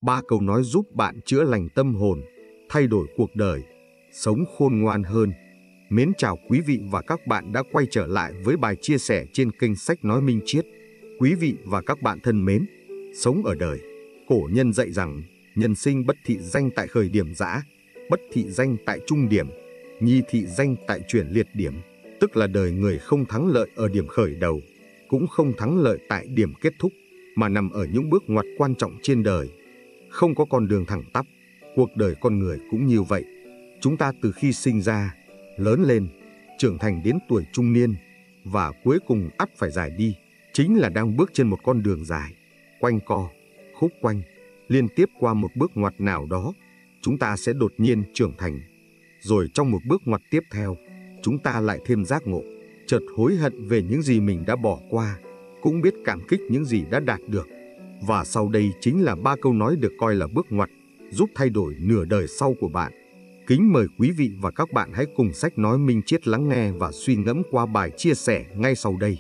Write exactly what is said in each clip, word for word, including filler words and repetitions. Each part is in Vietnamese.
Ba câu nói giúp bạn chữa lành tâm hồn, thay đổi cuộc đời, sống khôn ngoan hơn. Mến chào quý vị và các bạn đã quay trở lại với bài chia sẻ trên kênh Sách Nói Minh Triết. Quý vị và các bạn thân mến, sống ở đời, cổ nhân dạy rằng nhân sinh bất thị danh tại khởi điểm giã, bất thị danh tại trung điểm, nhi thị danh tại chuyển liệt điểm, tức là đời người không thắng lợi ở điểm khởi đầu, cũng không thắng lợi tại điểm kết thúc, mà nằm ở những bước ngoặt quan trọng trên đời. Không có con đường thẳng tắp, cuộc đời con người cũng như vậy. Chúng ta từ khi sinh ra, lớn lên, trưởng thành đến tuổi trung niên, và cuối cùng ắt phải dài đi, chính là đang bước trên một con đường dài, quanh co, khúc quanh, liên tiếp qua một bước ngoặt nào đó, chúng ta sẽ đột nhiên trưởng thành. Rồi trong một bước ngoặt tiếp theo, chúng ta lại thêm giác ngộ, chợt hối hận về những gì mình đã bỏ qua, cũng biết cảm kích những gì đã đạt được. Và sau đây chính là ba câu nói được coi là bước ngoặt, giúp thay đổi nửa đời sau của bạn. Kính mời quý vị và các bạn hãy cùng Sách Nói Minh Triết lắng nghe và suy ngẫm qua bài chia sẻ ngay sau đây.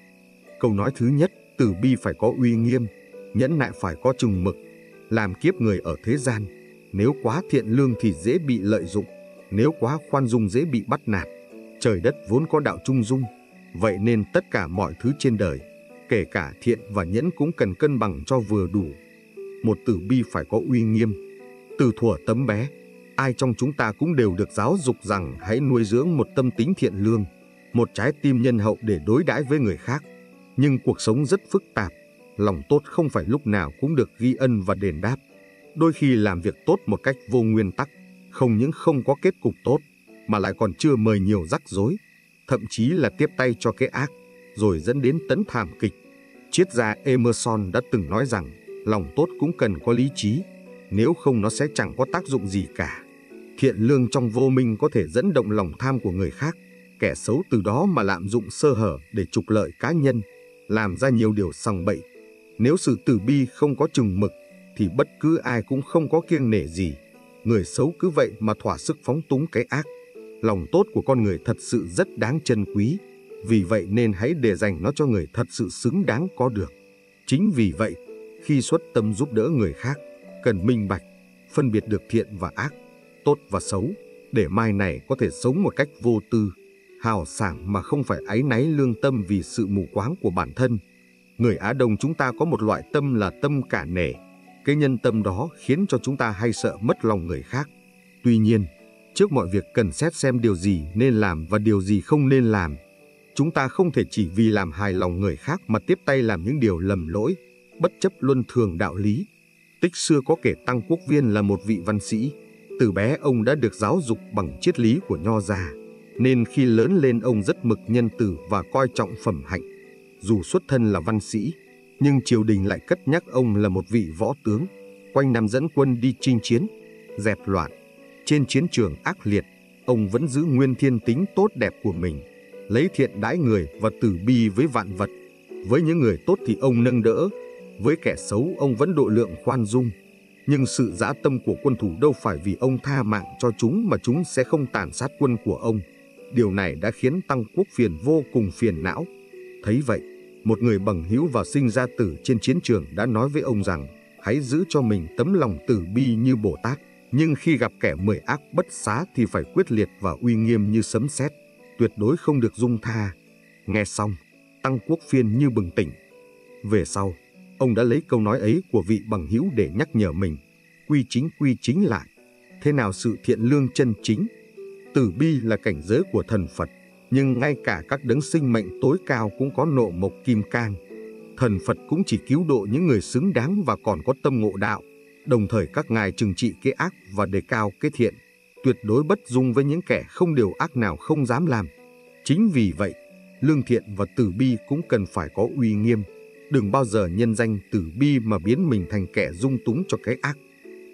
Câu nói thứ nhất, từ bi phải có uy nghiêm, nhẫn nại phải có chừng mực. Làm kiếp người ở thế gian, nếu quá thiện lương thì dễ bị lợi dụng, nếu quá khoan dung dễ bị bắt nạt. Trời đất vốn có đạo trung dung, vậy nên tất cả mọi thứ trên đời, kể cả thiện và nhẫn cũng cần cân bằng cho vừa đủ. Một từ bi phải có uy nghiêm. Từ thuở tấm bé, ai trong chúng ta cũng đều được giáo dục rằng hãy nuôi dưỡng một tâm tính thiện lương, một trái tim nhân hậu để đối đãi với người khác. Nhưng cuộc sống rất phức tạp, lòng tốt không phải lúc nào cũng được ghi ân và đền đáp. Đôi khi làm việc tốt một cách vô nguyên tắc, không những không có kết cục tốt, mà lại còn chưa mời nhiều rắc rối, thậm chí là tiếp tay cho cái ác, rồi dẫn đến tấn thảm kịch. Triết gia Emerson đã từng nói rằng, lòng tốt cũng cần có lý trí, nếu không nó sẽ chẳng có tác dụng gì cả. Thiện lương trong vô minh có thể dẫn động lòng tham của người khác, kẻ xấu từ đó mà lạm dụng sơ hở để trục lợi cá nhân, làm ra nhiều điều sằng bậy. Nếu sự từ bi không có chừng mực, thì bất cứ ai cũng không có kiêng nể gì. Người xấu cứ vậy mà thỏa sức phóng túng cái ác. Lòng tốt của con người thật sự rất đáng trân quý, vì vậy nên hãy để dành nó cho người thật sự xứng đáng có được. Chính vì vậy, khi xuất tâm giúp đỡ người khác, cần minh bạch, phân biệt được thiện và ác, tốt và xấu, để mai này có thể sống một cách vô tư, hào sảng mà không phải áy náy lương tâm vì sự mù quáng của bản thân. Người Á Đông chúng ta có một loại tâm là tâm cả nể. Cái nhân tâm đó khiến cho chúng ta hay sợ mất lòng người khác. Tuy nhiên, trước mọi việc cần xét xem điều gì nên làm và điều gì không nên làm. Chúng ta không thể chỉ vì làm hài lòng người khác mà tiếp tay làm những điều lầm lỗi, bất chấp luân thường đạo lý. Tích xưa có kể Tăng Quốc Viên là một vị văn sĩ. Từ bé ông đã được giáo dục bằng triết lý của Nho gia, nên khi lớn lên ông rất mực nhân từ và coi trọng phẩm hạnh. Dù xuất thân là văn sĩ, nhưng triều đình lại cất nhắc ông là một vị võ tướng, quanh năm dẫn quân đi chinh chiến, dẹp loạn. Trên chiến trường ác liệt, ông vẫn giữ nguyên thiên tính tốt đẹp của mình, lấy thiện đãi người và từ bi với vạn vật. Với những người tốt thì ông nâng đỡ, với kẻ xấu ông vẫn độ lượng khoan dung. Nhưng sự dã tâm của quân thù đâu phải vì ông tha mạng cho chúng mà chúng sẽ không tàn sát quân của ông. Điều này đã khiến Tăng Quốc Phiền vô cùng phiền não. Thấy vậy, một người bằng hữu và sinh ra tử trên chiến trường đã nói với ông rằng hãy giữ cho mình tấm lòng từ bi như Bồ Tát, nhưng khi gặp kẻ mười ác bất xá thì phải quyết liệt và uy nghiêm như sấm sét, tuyệt đối không được dung tha. Nghe xong, Tăng Quốc Phiên như bừng tỉnh. Về sau, ông đã lấy câu nói ấy của vị bằng hữu để nhắc nhở mình, quy chính quy chính lại. Thế nào sự thiện lương chân chính? Từ bi là cảnh giới của thần Phật, nhưng ngay cả các đấng sinh mệnh tối cao cũng có nộ mộc kim cang. Thần Phật cũng chỉ cứu độ những người xứng đáng và còn có tâm ngộ đạo, đồng thời các ngài trừng trị cái ác và đề cao cái thiện, tuyệt đối bất dung với những kẻ không điều ác nào không dám làm. Chính vì vậy, lương thiện và từ bi cũng cần phải có uy nghiêm, đừng bao giờ nhân danh từ bi mà biến mình thành kẻ dung túng cho cái ác.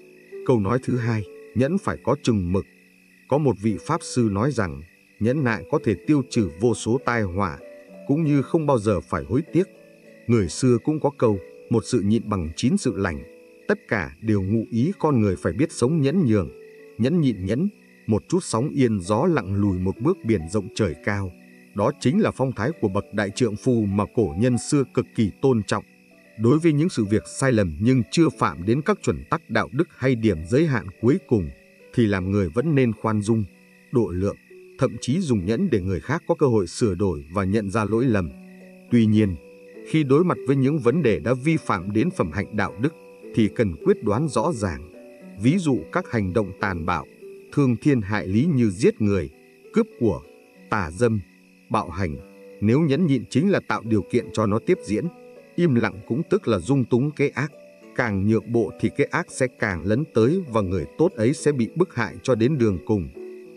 Câu nói thứ hai, nhẫn phải có chừng mực. Có một vị Pháp Sư nói rằng, nhẫn nại có thể tiêu trừ vô số tai họa, cũng như không bao giờ phải hối tiếc. Người xưa cũng có câu, một sự nhịn bằng chín sự lành. Tất cả đều ngụ ý con người phải biết sống nhẫn nhường, nhẫn nhịn nhẫn, một chút sóng yên gió lặng lùi một bước biển rộng trời cao. Đó chính là phong thái của bậc đại trượng phu mà cổ nhân xưa cực kỳ tôn trọng. Đối với những sự việc sai lầm nhưng chưa phạm đến các chuẩn tắc đạo đức hay điểm giới hạn cuối cùng, thì làm người vẫn nên khoan dung, độ lượng, thậm chí dùng nhẫn để người khác có cơ hội sửa đổi và nhận ra lỗi lầm. Tuy nhiên, khi đối mặt với những vấn đề đã vi phạm đến phẩm hạnh đạo đức, thì cần quyết đoán rõ ràng. Ví dụ các hành động tàn bạo, thương thiên hại lý như giết người, cướp của, tà dâm, bạo hành, nếu nhẫn nhịn chính là tạo điều kiện cho nó tiếp diễn. Im lặng cũng tức là dung túng cái ác. Càng nhượng bộ thì cái ác sẽ càng lấn tới và người tốt ấy sẽ bị bức hại cho đến đường cùng.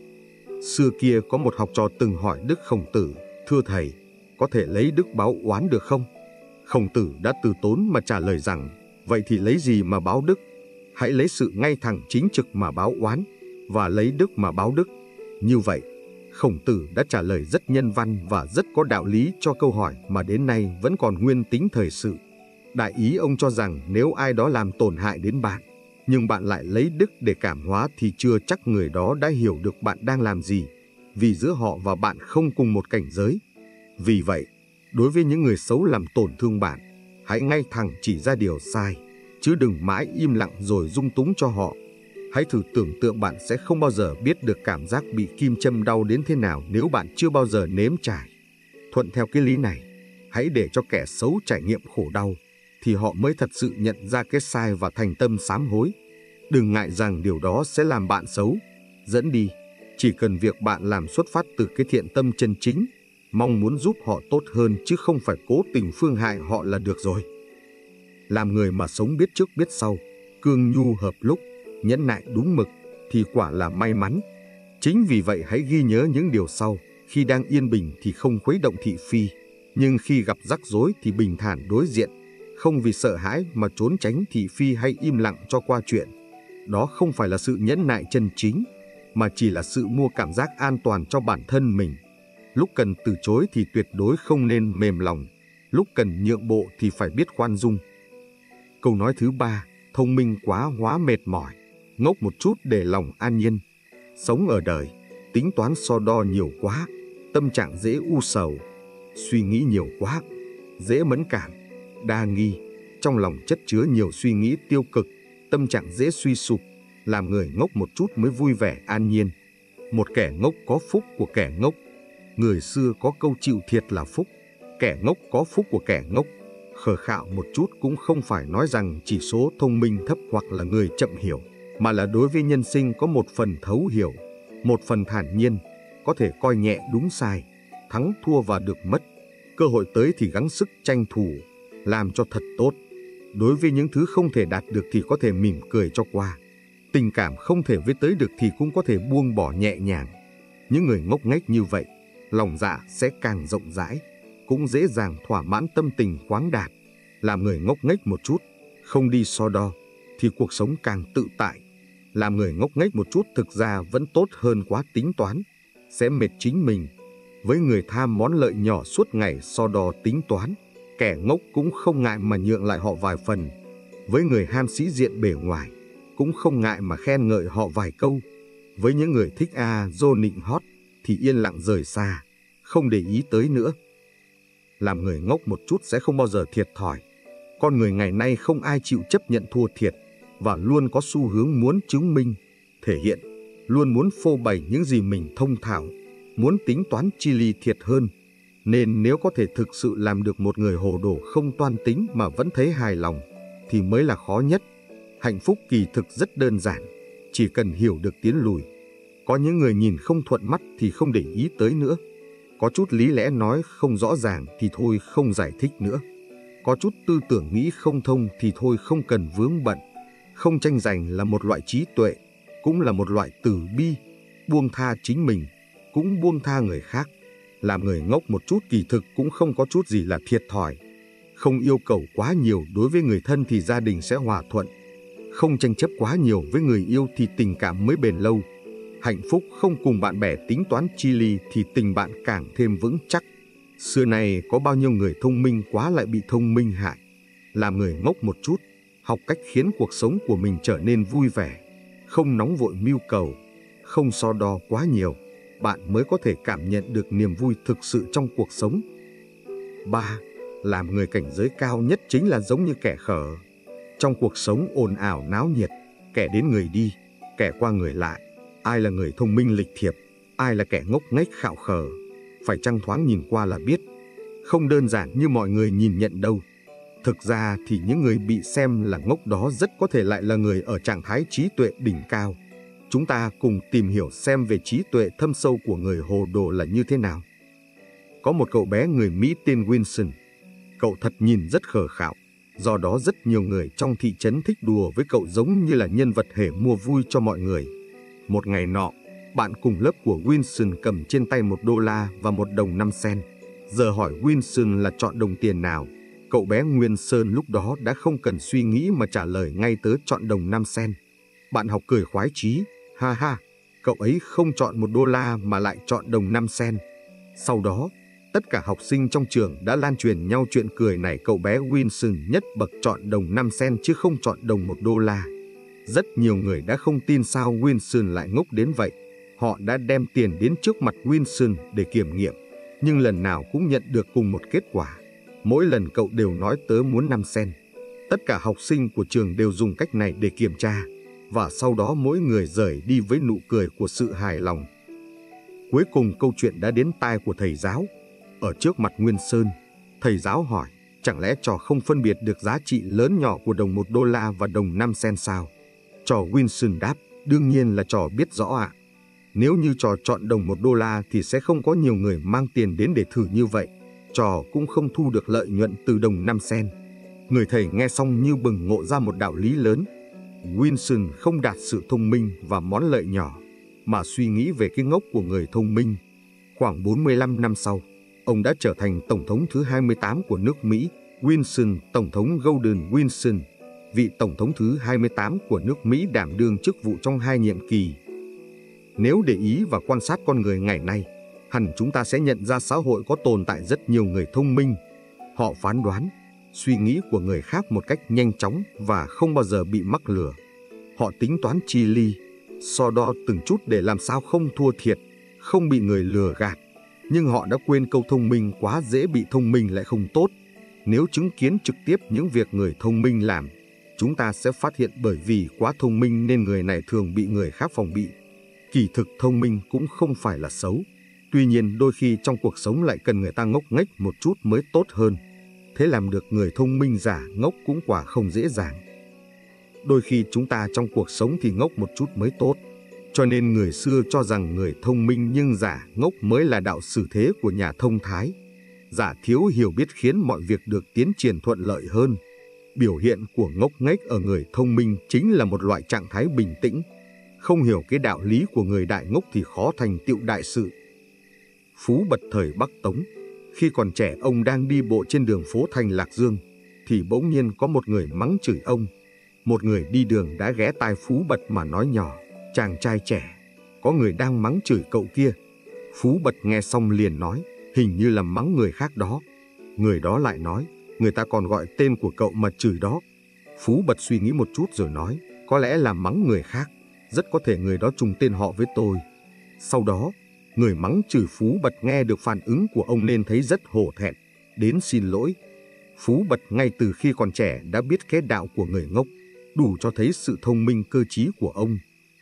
Xưa kia có một học trò từng hỏi Đức Khổng Tử: "Thưa thầy, có thể lấy đức báo oán được không?" Khổng Tử đã từ tốn mà trả lời rằng: "Vậy thì lấy gì mà báo đức? Hãy lấy sự ngay thẳng chính trực mà báo oán, và lấy đức mà báo đức." Như vậy, Khổng Tử đã trả lời rất nhân văn và rất có đạo lý cho câu hỏi mà đến nay vẫn còn nguyên tính thời sự. Đại ý ông cho rằng nếu ai đó làm tổn hại đến bạn, nhưng bạn lại lấy đức để cảm hóa thì chưa chắc người đó đã hiểu được bạn đang làm gì, vì giữa họ và bạn không cùng một cảnh giới. Vì vậy, đối với những người xấu làm tổn thương bạn, hãy ngay thẳng chỉ ra điều sai, chứ đừng mãi im lặng rồi dung túng cho họ. Hãy thử tưởng tượng bạn sẽ không bao giờ biết được cảm giác bị kim châm đau đến thế nào nếu bạn chưa bao giờ nếm trải. Thuận theo cái lý này, hãy để cho kẻ xấu trải nghiệm khổ đau, thì họ mới thật sự nhận ra cái sai và thành tâm sám hối. Đừng ngại rằng điều đó sẽ làm bạn xấu, dẫn đi. Chỉ cần việc bạn làm xuất phát từ cái thiện tâm chân chính, mong muốn giúp họ tốt hơn chứ không phải cố tình phương hại họ là được rồi. Làm người mà sống biết trước biết sau, cương nhu hợp lúc, nhẫn nại đúng mực thì quả là may mắn. Chính vì vậy hãy ghi nhớ những điều sau: khi đang yên bình thì không khuấy động thị phi, nhưng khi gặp rắc rối thì bình thản đối diện, không vì sợ hãi mà trốn tránh thị phi hay im lặng cho qua chuyện. Đó không phải là sự nhẫn nại chân chính, mà chỉ là sự mua cảm giác an toàn cho bản thân mình. Lúc cần từ chối thì tuyệt đối không nên mềm lòng, lúc cần nhượng bộ thì phải biết khoan dung. Câu nói thứ ba: thông minh quá hóa mệt mỏi, ngốc một chút để lòng an nhiên. Sống ở đời, tính toán so đo nhiều quá, tâm trạng dễ u sầu. Suy nghĩ nhiều quá, dễ mẫn cảm, đa nghi. Trong lòng chất chứa nhiều suy nghĩ tiêu cực, tâm trạng dễ suy sụp. Làm người ngốc một chút mới vui vẻ an nhiên. Một kẻ ngốc có phúc của kẻ ngốc. Người xưa có câu chịu thiệt là phúc. Kẻ ngốc có phúc của kẻ ngốc. Khờ khạo một chút cũng không phải nói rằng chỉ số thông minh thấp hoặc là người chậm hiểu, mà là đối với nhân sinh có một phần thấu hiểu, một phần thản nhiên, có thể coi nhẹ đúng sai, thắng thua và được mất. Cơ hội tới thì gắng sức tranh thủ, làm cho thật tốt. Đối với những thứ không thể đạt được thì có thể mỉm cười cho qua. Tình cảm không thể với tới được thì cũng có thể buông bỏ nhẹ nhàng. Những người ngốc nghếch như vậy, lòng dạ sẽ càng rộng rãi, cũng dễ dàng thỏa mãn tâm tình khoáng đạt. Làm người ngốc nghếch một chút, không đi so đo, thì cuộc sống càng tự tại. Làm người ngốc nghếch một chút thực ra vẫn tốt hơn quá tính toán, sẽ mệt chính mình. Với người tham món lợi nhỏ suốt ngày so đo tính toán, kẻ ngốc cũng không ngại mà nhượng lại họ vài phần. Với người ham sĩ diện bề ngoài, cũng không ngại mà khen ngợi họ vài câu. Với những người thích a dô nịnh hót, thì yên lặng rời xa, không để ý tới nữa. Làm người ngốc một chút sẽ không bao giờ thiệt thòi. Con người ngày nay không ai chịu chấp nhận thua thiệt, và luôn có xu hướng muốn chứng minh, thể hiện, luôn muốn phô bày những gì mình thông thạo, muốn tính toán chi ly thiệt hơn. Nên nếu có thể thực sự làm được một người hồ đồ không toan tính mà vẫn thấy hài lòng, thì mới là khó nhất. Hạnh phúc kỳ thực rất đơn giản, chỉ cần hiểu được tiến lùi. Có những người nhìn không thuận mắt thì không để ý tới nữa. Có chút lý lẽ nói không rõ ràng thì thôi không giải thích nữa. Có chút tư tưởng nghĩ không thông thì thôi không cần vướng bận. Không tranh giành là một loại trí tuệ, cũng là một loại từ bi. Buông tha chính mình, cũng buông tha người khác. Làm người ngốc một chút kỳ thực cũng không có chút gì là thiệt thòi. Không yêu cầu quá nhiều đối với người thân thì gia đình sẽ hòa thuận. Không tranh chấp quá nhiều với người yêu thì tình cảm mới bền lâu. Hạnh phúc không cùng bạn bè tính toán chi ly thì tình bạn càng thêm vững chắc. Xưa này có bao nhiêu người thông minh quá lại bị thông minh hại. Làm người ngốc một chút, học cách khiến cuộc sống của mình trở nên vui vẻ, không nóng vội mưu cầu, không so đo quá nhiều, bạn mới có thể cảm nhận được niềm vui thực sự trong cuộc sống. ba. Làm người cảnh giới cao nhất chính là giống như kẻ khờ. Trong cuộc sống ồn ào náo nhiệt, kẻ đến người đi, kẻ qua người lại, ai là người thông minh lịch thiệp, ai là kẻ ngốc nghếch khạo khờ, phải chăng thoáng nhìn qua là biết. Không đơn giản như mọi người nhìn nhận đâu. Thực ra thì những người bị xem là ngốc đó rất có thể lại là người ở trạng thái trí tuệ đỉnh cao. Chúng ta cùng tìm hiểu xem về trí tuệ thâm sâu của người hồ đồ là như thế nào. Có một cậu bé người Mỹ tên Wilson. Cậu thật nhìn rất khờ khạo, do đó rất nhiều người trong thị trấn thích đùa với cậu giống như là nhân vật hề mua vui cho mọi người. Một ngày nọ, bạn cùng lớp của Wilson cầm trên tay một đô la và một đồng năm sen. Giờ hỏi Wilson là chọn đồng tiền nào, cậu bé Nguyên Sơn lúc đó đã không cần suy nghĩ mà trả lời ngay tới chọn đồng năm sen. Bạn học cười khoái chí, ha ha, cậu ấy không chọn một đô la mà lại chọn đồng năm sen. Sau đó, tất cả học sinh trong trường đã lan truyền nhau chuyện cười này cậu bé Wilson nhất bậc chọn đồng năm sen chứ không chọn đồng một đô la. Rất nhiều người đã không tin sao Wilson lại ngốc đến vậy. Họ đã đem tiền đến trước mặt Wilson để kiểm nghiệm, nhưng lần nào cũng nhận được cùng một kết quả. Mỗi lần cậu đều nói tớ muốn năm sen. Tất cả học sinh của trường đều dùng cách này để kiểm tra, và sau đó mỗi người rời đi với nụ cười của sự hài lòng. Cuối cùng câu chuyện đã đến tai của thầy giáo. Ở trước mặt Nguyên Sơn, thầy giáo hỏi, chẳng lẽ trò không phân biệt được giá trị lớn nhỏ của đồng một đô la và đồng năm sen sao? Trò Wilson đáp, đương nhiên là trò biết rõ ạ. Nếu như trò chọn đồng một đô la thì sẽ không có nhiều người mang tiền đến để thử như vậy. Trò cũng không thu được lợi nhuận từ đồng năm sen. Người thầy nghe xong như bừng ngộ ra một đạo lý lớn. Wilson không đạt sự thông minh và món lợi nhỏ, mà suy nghĩ về cái ngốc của người thông minh. Khoảng bốn mươi lăm năm sau, ông đã trở thành Tổng thống thứ hai mươi tám của nước Mỹ. Wilson, Tổng thống Golden Wilson, vị Tổng thống thứ hai mươi tám của nước Mỹ đảm đương chức vụ trong hai nhiệm kỳ. Nếu để ý và quan sát con người ngày nay, hẳn chúng ta sẽ nhận ra xã hội có tồn tại rất nhiều người thông minh. Họ phán đoán suy nghĩ của người khác một cách nhanh chóng và không bao giờ bị mắc lừa. Họ tính toán chi ly, so đo từng chút để làm sao không thua thiệt, không bị người lừa gạt. Nhưng họ đã quên câu thông minh quá dễ bị thông minh lại không tốt. Nếu chứng kiến trực tiếp những việc người thông minh làm, chúng ta sẽ phát hiện bởi vì quá thông minh nên người này thường bị người khác phòng bị. Kỳ thực thông minh cũng không phải là xấu. Tuy nhiên đôi khi trong cuộc sống lại cần người ta ngốc nghếch một chút mới tốt hơn. Thế làm được người thông minh giả ngốc cũng quả không dễ dàng. Đôi khi chúng ta trong cuộc sống thì ngốc một chút mới tốt. Cho nên người xưa cho rằng người thông minh nhưng giả ngốc mới là đạo xử thế của nhà thông thái. Giả thiếu hiểu biết khiến mọi việc được tiến triển thuận lợi hơn. Biểu hiện của ngốc nghếch ở người thông minh chính là một loại trạng thái bình tĩnh. Không hiểu cái đạo lý của người đại ngốc thì khó thành tựu đại sự. Phú Bật thời Bắc Tống, khi còn trẻ ông đang đi bộ trên đường phố thành Lạc Dương, thì bỗng nhiên có một người mắng chửi ông. Một người đi đường đã ghé tai Phú Bật mà nói nhỏ, chàng trai trẻ, có người đang mắng chửi cậu kia. Phú Bật nghe xong liền nói, hình như là mắng người khác đó. Người đó lại nói, người ta còn gọi tên của cậu mà chửi đó. Phú Bật suy nghĩ một chút rồi nói, có lẽ là mắng người khác, rất có thể người đó trùng tên họ với tôi. Sau đó, người mắng chửi Phú Bật nghe được phản ứng của ông nên thấy rất hổ thẹn, đến xin lỗi. Phú Bật ngay từ khi còn trẻ đã biết cái đạo của người ngốc, đủ cho thấy sự thông minh cơ trí của ông.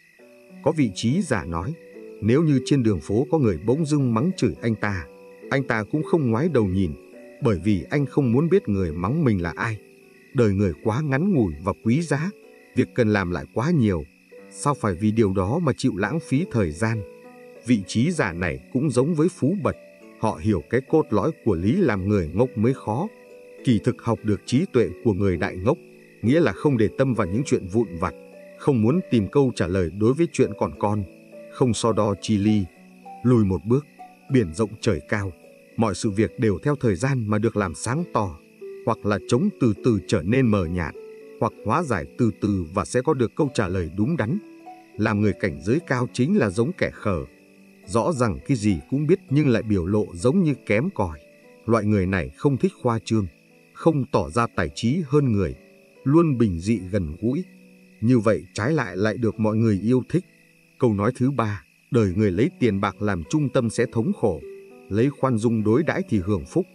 Có vị trí giả nói, nếu như trên đường phố có người bỗng dưng mắng chửi anh ta, anh ta cũng không ngoái đầu nhìn, bởi vì anh không muốn biết người mắng mình là ai. Đời người quá ngắn ngủi và quý giá, việc cần làm lại quá nhiều, sao phải vì điều đó mà chịu lãng phí thời gian. Vị trí giả này cũng giống với Phú Bật, họ hiểu cái cốt lõi của lý làm người ngốc mới khó. Kỳ thực học được trí tuệ của người đại ngốc, nghĩa là không để tâm vào những chuyện vụn vặt, không muốn tìm câu trả lời đối với chuyện còn con, không so đo chi ly, lùi một bước, biển rộng trời cao, mọi sự việc đều theo thời gian mà được làm sáng tỏ, hoặc là trống từ từ trở nên mờ nhạt, hoặc hóa giải từ từ và sẽ có được câu trả lời đúng đắn. Làm người cảnh giới cao chính là giống kẻ khờ, rõ rằng cái gì cũng biết nhưng lại biểu lộ giống như kém cỏi. Loại người này không thích khoa trương, không tỏ ra tài trí hơn người, luôn bình dị gần gũi. Như vậy trái lại lại được mọi người yêu thích. Câu nói thứ ba, đời người lấy tiền bạc làm trung tâm sẽ thống khổ, lấy khoan dung đối đãi thì hưởng phúc.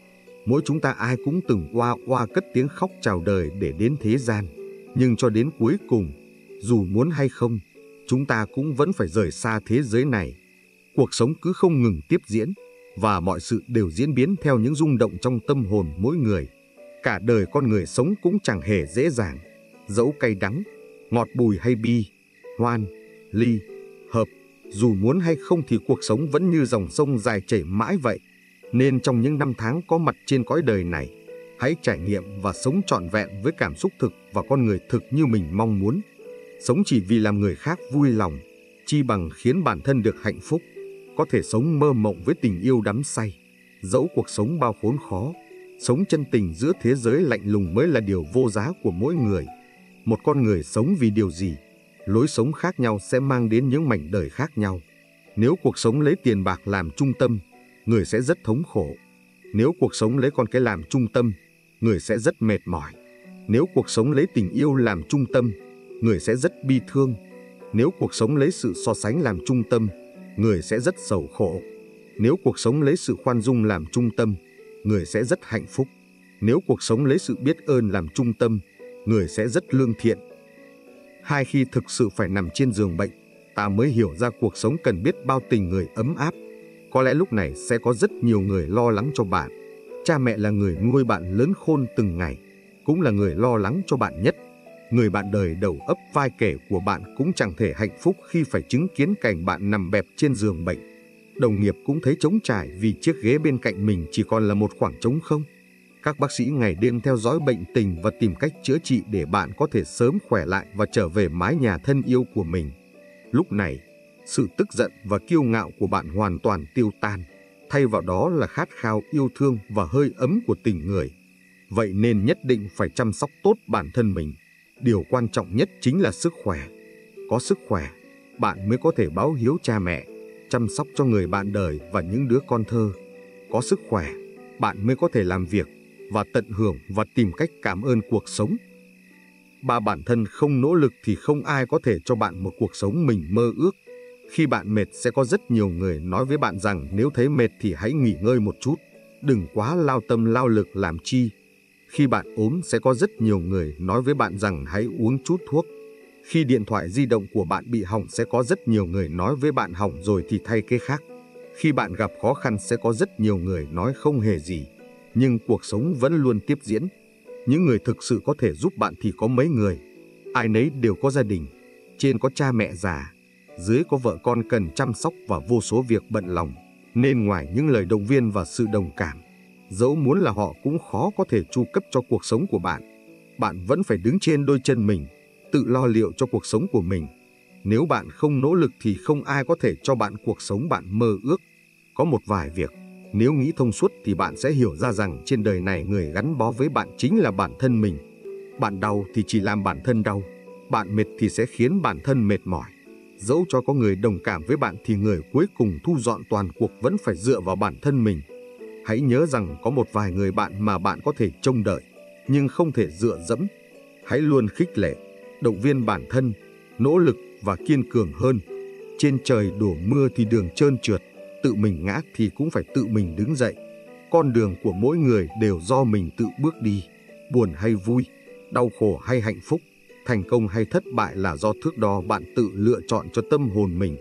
Mỗi chúng ta ai cũng từng oa oa cất tiếng khóc chào đời để đến thế gian. Nhưng cho đến cuối cùng, dù muốn hay không, chúng ta cũng vẫn phải rời xa thế giới này. Cuộc sống cứ không ngừng tiếp diễn, và mọi sự đều diễn biến theo những rung động trong tâm hồn mỗi người. Cả đời con người sống cũng chẳng hề dễ dàng, dẫu cay đắng, ngọt bùi hay bi, hoan, ly, hợp. Dù muốn hay không thì cuộc sống vẫn như dòng sông dài chảy mãi vậy. Nên trong những năm tháng có mặt trên cõi đời này, hãy trải nghiệm và sống trọn vẹn với cảm xúc thực và con người thực như mình mong muốn. Sống chỉ vì làm người khác vui lòng, chi bằng khiến bản thân được hạnh phúc. Có thể sống mơ mộng với tình yêu đắm say, dẫu cuộc sống bao khốn khó. Sống chân tình giữa thế giới lạnh lùng mới là điều vô giá của mỗi người. Một con người sống vì điều gì, lối sống khác nhau sẽ mang đến những mảnh đời khác nhau. Nếu cuộc sống lấy tiền bạc làm trung tâm, người sẽ rất thống khổ. Nếu cuộc sống lấy con cái làm trung tâm, người sẽ rất mệt mỏi. Nếu cuộc sống lấy tình yêu làm trung tâm, người sẽ rất bi thương. Nếu cuộc sống lấy sự so sánh làm trung tâm, người sẽ rất sầu khổ. Nếu cuộc sống lấy sự khoan dung làm trung tâm, người sẽ rất hạnh phúc. Nếu cuộc sống lấy sự biết ơn làm trung tâm, người sẽ rất lương thiện. Hai khi thực sự phải nằm trên giường bệnh, ta mới hiểu ra cuộc sống cần biết bao tình người ấm áp. Có lẽ lúc này sẽ có rất nhiều người lo lắng cho bạn. Cha mẹ là người nuôi bạn lớn khôn từng ngày, cũng là người lo lắng cho bạn nhất. Người bạn đời đầu ấp vai kể của bạn cũng chẳng thể hạnh phúc khi phải chứng kiến cảnh bạn nằm bẹp trên giường bệnh. Đồng nghiệp cũng thấy trống trải vì chiếc ghế bên cạnh mình chỉ còn là một khoảng trống không. Các bác sĩ ngày đêm theo dõi bệnh tình và tìm cách chữa trị để bạn có thể sớm khỏe lại và trở về mái nhà thân yêu của mình. Lúc này, sự tức giận và kiêu ngạo của bạn hoàn toàn tiêu tan, thay vào đó là khát khao yêu thương và hơi ấm của tình người. Vậy nên nhất định phải chăm sóc tốt bản thân mình. Điều quan trọng nhất chính là sức khỏe. Có sức khỏe, bạn mới có thể báo hiếu cha mẹ, chăm sóc cho người bạn đời và những đứa con thơ. Có sức khỏe, bạn mới có thể làm việc và tận hưởng và tìm cách cảm ơn cuộc sống. Ba bản thân không nỗ lực thì không ai có thể cho bạn một cuộc sống mình mơ ước. Khi bạn mệt sẽ có rất nhiều người nói với bạn rằng nếu thấy mệt thì hãy nghỉ ngơi một chút, đừng quá lao tâm lao lực làm chi. Khi bạn ốm sẽ có rất nhiều người nói với bạn rằng hãy uống chút thuốc. Khi điện thoại di động của bạn bị hỏng sẽ có rất nhiều người nói với bạn hỏng rồi thì thay cái khác. Khi bạn gặp khó khăn sẽ có rất nhiều người nói không hề gì. Nhưng cuộc sống vẫn luôn tiếp diễn. Những người thực sự có thể giúp bạn thì có mấy người. Ai nấy đều có gia đình. Trên có cha mẹ già, dưới có vợ con cần chăm sóc và vô số việc bận lòng. Nên ngoài những lời động viên và sự đồng cảm, dẫu muốn là họ cũng khó có thể chu cấp cho cuộc sống của bạn. Bạn vẫn phải đứng trên đôi chân mình, tự lo liệu cho cuộc sống của mình. Nếu bạn không nỗ lực thì không ai có thể cho bạn cuộc sống bạn mơ ước. Có một vài việc, nếu nghĩ thông suốt thì bạn sẽ hiểu ra rằng trên đời này người gắn bó với bạn chính là bản thân mình. Bạn đau thì chỉ làm bản thân đau, bạn mệt thì sẽ khiến bản thân mệt mỏi. Dẫu cho có người đồng cảm với bạn thì người cuối cùng thu dọn toàn cuộc vẫn phải dựa vào bản thân mình. Hãy nhớ rằng có một vài người bạn mà bạn có thể trông đợi, nhưng không thể dựa dẫm. Hãy luôn khích lệ, động viên bản thân, nỗ lực và kiên cường hơn. Trên trời đổ mưa thì đường trơn trượt, tự mình ngã thì cũng phải tự mình đứng dậy. Con đường của mỗi người đều do mình tự bước đi. Buồn hay vui, đau khổ hay hạnh phúc, thành công hay thất bại là do thước đo bạn tự lựa chọn cho tâm hồn mình.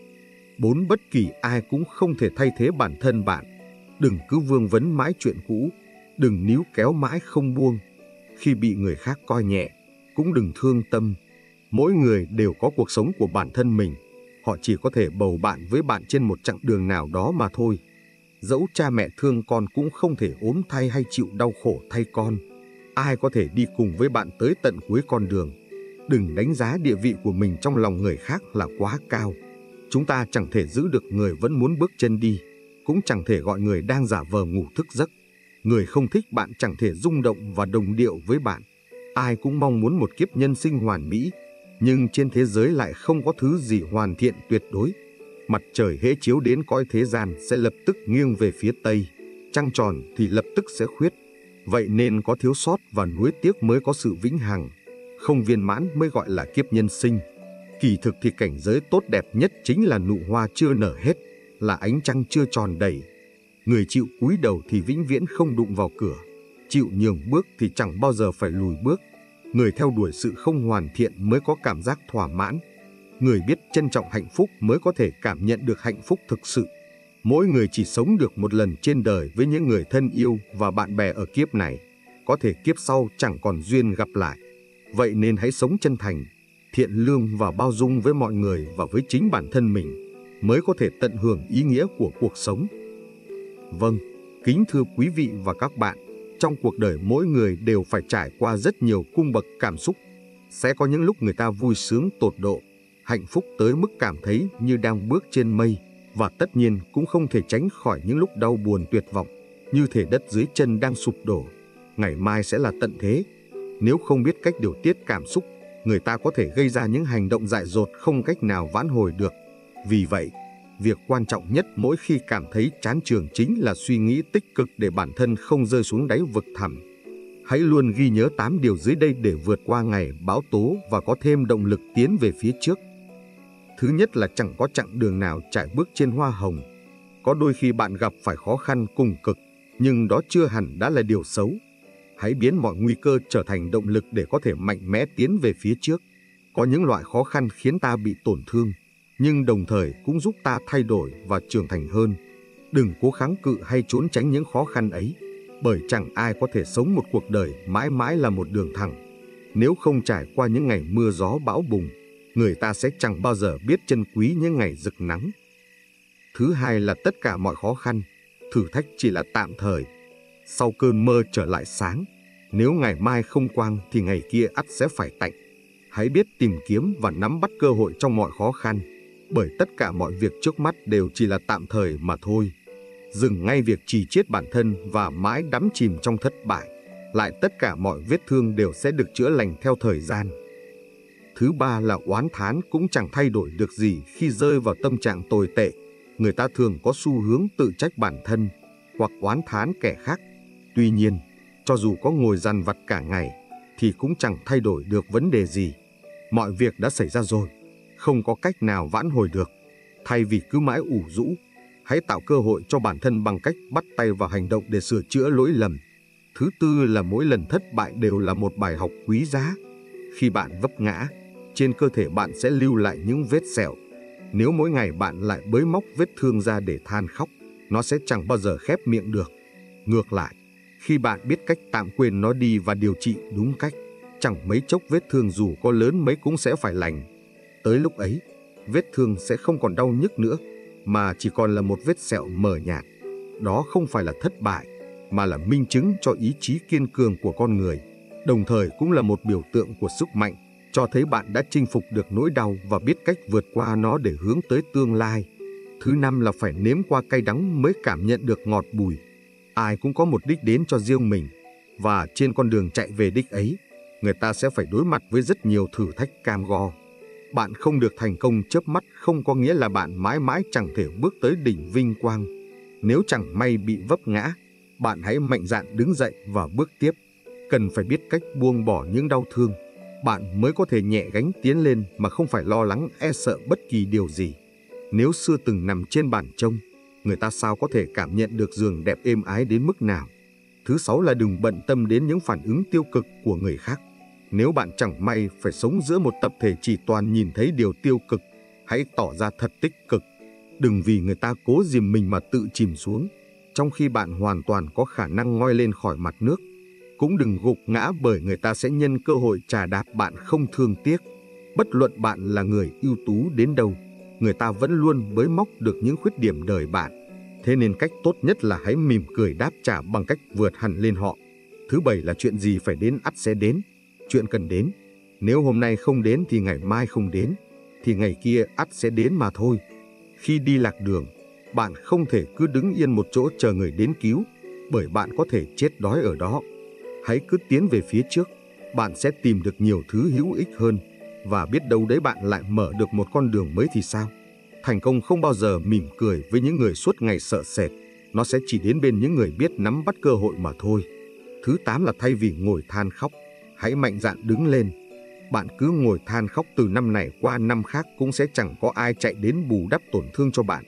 Bốn, bất kỳ ai cũng không thể thay thế bản thân bạn. Đừng cứ vương vấn mãi chuyện cũ, đừng níu kéo mãi không buông. Khi bị người khác coi nhẹ, cũng đừng thương tâm. Mỗi người đều có cuộc sống của bản thân mình. Họ chỉ có thể bầu bạn với bạn trên một chặng đường nào đó mà thôi. Dẫu cha mẹ thương con cũng không thể ốm thay hay chịu đau khổ thay con. Ai có thể đi cùng với bạn tới tận cuối con đường. Đừng đánh giá địa vị của mình trong lòng người khác là quá cao. Chúng ta chẳng thể giữ được người vẫn muốn bước chân đi, cũng chẳng thể gọi người đang giả vờ ngủ thức giấc. Người không thích bạn chẳng thể rung động và đồng điệu với bạn. Ai cũng mong muốn một kiếp nhân sinh hoàn mỹ, nhưng trên thế giới lại không có thứ gì hoàn thiện tuyệt đối. Mặt trời hễ chiếu đến cõi thế gian sẽ lập tức nghiêng về phía tây, trăng tròn thì lập tức sẽ khuyết. Vậy nên có thiếu sót và nuối tiếc mới có sự vĩnh hằng, không viên mãn mới gọi là kiếp nhân sinh. Kỳ thực thì cảnh giới tốt đẹp nhất chính là nụ hoa chưa nở hết, là ánh trăng chưa tròn đầy. Người chịu cúi đầu thì vĩnh viễn không đụng vào cửa, chịu nhường bước thì chẳng bao giờ phải lùi bước. Người theo đuổi sự không hoàn thiện mới có cảm giác thỏa mãn. Người biết trân trọng hạnh phúc mới có thể cảm nhận được hạnh phúc thực sự. Mỗi người chỉ sống được một lần trên đời với những người thân yêu và bạn bè ở kiếp này. Có thể kiếp sau chẳng còn duyên gặp lại. Vậy nên hãy sống chân thành, thiện lương và bao dung với mọi người và với chính bản thân mình, mới có thể tận hưởng ý nghĩa của cuộc sống. Vâng, kính thưa quý vị và các bạn, trong cuộc đời mỗi người đều phải trải qua rất nhiều cung bậc cảm xúc. Sẽ có những lúc người ta vui sướng tột độ, hạnh phúc tới mức cảm thấy như đang bước trên mây, và tất nhiên cũng không thể tránh khỏi những lúc đau buồn tuyệt vọng, như thể đất dưới chân đang sụp đổ. Ngày mai sẽ là tận thế. Nếu không biết cách điều tiết cảm xúc, người ta có thể gây ra những hành động dại dột không cách nào vãn hồi được. Vì vậy, việc quan trọng nhất mỗi khi cảm thấy chán chường chính là suy nghĩ tích cực để bản thân không rơi xuống đáy vực thẳm. Hãy luôn ghi nhớ tám điều dưới đây để vượt qua ngày bão tố và có thêm động lực tiến về phía trước. Thứ nhất là chẳng có chặng đường nào trải bước trên hoa hồng. Có đôi khi bạn gặp phải khó khăn cùng cực, nhưng đó chưa hẳn đã là điều xấu. Hãy biến mọi nguy cơ trở thành động lực để có thể mạnh mẽ tiến về phía trước. Có những loại khó khăn khiến ta bị tổn thương, nhưng đồng thời cũng giúp ta thay đổi và trưởng thành hơn. Đừng cố kháng cự hay trốn tránh những khó khăn ấy, bởi chẳng ai có thể sống một cuộc đời mãi mãi là một đường thẳng. Nếu không trải qua những ngày mưa gió bão bùng, người ta sẽ chẳng bao giờ biết trân quý những ngày rực nắng. Thứ hai là tất cả mọi khó khăn, thử thách chỉ là tạm thời. Sau cơn mơ trở lại sáng, nếu ngày mai không quang thì ngày kia ắt sẽ phải tạnh. Hãy biết tìm kiếm và nắm bắt cơ hội trong mọi khó khăn, bởi tất cả mọi việc trước mắt đều chỉ là tạm thời mà thôi. Dừng ngay việc trì chiết bản thân và mãi đắm chìm trong thất bại, lại tất cả mọi vết thương đều sẽ được chữa lành theo thời gian. Thứ ba là oán thán cũng chẳng thay đổi được gì khi rơi vào tâm trạng tồi tệ. Người ta thường có xu hướng tự trách bản thân hoặc oán thán kẻ khác. Tuy nhiên, cho dù có ngồi dằn vặt cả ngày thì cũng chẳng thay đổi được vấn đề gì. Mọi việc đã xảy ra rồi, không có cách nào vãn hồi được. Thay vì cứ mãi ủ rũ, hãy tạo cơ hội cho bản thân bằng cách bắt tay vào hành động để sửa chữa lỗi lầm. Thứ tư là mỗi lần thất bại đều là một bài học quý giá. Khi bạn vấp ngã, trên cơ thể bạn sẽ lưu lại những vết sẹo. Nếu mỗi ngày bạn lại bới móc vết thương ra để than khóc, nó sẽ chẳng bao giờ khép miệng được. Ngược lại, khi bạn biết cách tạm quên nó đi và điều trị đúng cách, chẳng mấy chốc vết thương dù có lớn mấy cũng sẽ phải lành. Tới lúc ấy, vết thương sẽ không còn đau nhức nữa, mà chỉ còn là một vết sẹo mờ nhạt. Đó không phải là thất bại, mà là minh chứng cho ý chí kiên cường của con người, đồng thời cũng là một biểu tượng của sức mạnh, cho thấy bạn đã chinh phục được nỗi đau và biết cách vượt qua nó để hướng tới tương lai. Thứ năm là phải nếm qua cay đắng mới cảm nhận được ngọt bùi. Ai cũng có một đích đến cho riêng mình, và trên con đường chạy về đích ấy, người ta sẽ phải đối mặt với rất nhiều thử thách cam go. Bạn không được thành công chớp mắt không có nghĩa là bạn mãi mãi chẳng thể bước tới đỉnh vinh quang. Nếu chẳng may bị vấp ngã, bạn hãy mạnh dạn đứng dậy và bước tiếp. Cần phải biết cách buông bỏ những đau thương, bạn mới có thể nhẹ gánh tiến lên mà không phải lo lắng e sợ bất kỳ điều gì. Nếu xưa từng nằm trên bàn trông, người ta sao có thể cảm nhận được giường đẹp êm ái đến mức nào. Thứ sáu là đừng bận tâm đến những phản ứng tiêu cực của người khác. Nếu bạn chẳng may phải sống giữa một tập thể chỉ toàn nhìn thấy điều tiêu cực, hãy tỏ ra thật tích cực. Đừng vì người ta cố dìm mình mà tự chìm xuống, trong khi bạn hoàn toàn có khả năng ngoi lên khỏi mặt nước. Cũng đừng gục ngã bởi người ta sẽ nhân cơ hội trà đạp bạn không thương tiếc. Bất luận bạn là người ưu tú đến đâu, người ta vẫn luôn bới móc được những khuyết điểm đời bạn. Thế nên cách tốt nhất là hãy mỉm cười đáp trả bằng cách vượt hẳn lên họ. Thứ bảy là chuyện gì phải đến ắt sẽ đến. Chuyện cần đến, nếu hôm nay không đến thì ngày mai không đến, thì ngày kia ắt sẽ đến mà thôi. Khi đi lạc đường, bạn không thể cứ đứng yên một chỗ chờ người đến cứu, bởi bạn có thể chết đói ở đó. Hãy cứ tiến về phía trước, bạn sẽ tìm được nhiều thứ hữu ích hơn, và biết đâu đấy bạn lại mở được một con đường mới thì sao. Thành công không bao giờ mỉm cười với những người suốt ngày sợ sệt, nó sẽ chỉ đến bên những người biết nắm bắt cơ hội mà thôi. Thứ tám là thay vì ngồi than khóc, hãy mạnh dạn đứng lên. Bạn cứ ngồi than khóc từ năm này qua năm khác cũng sẽ chẳng có ai chạy đến bù đắp tổn thương cho bạn.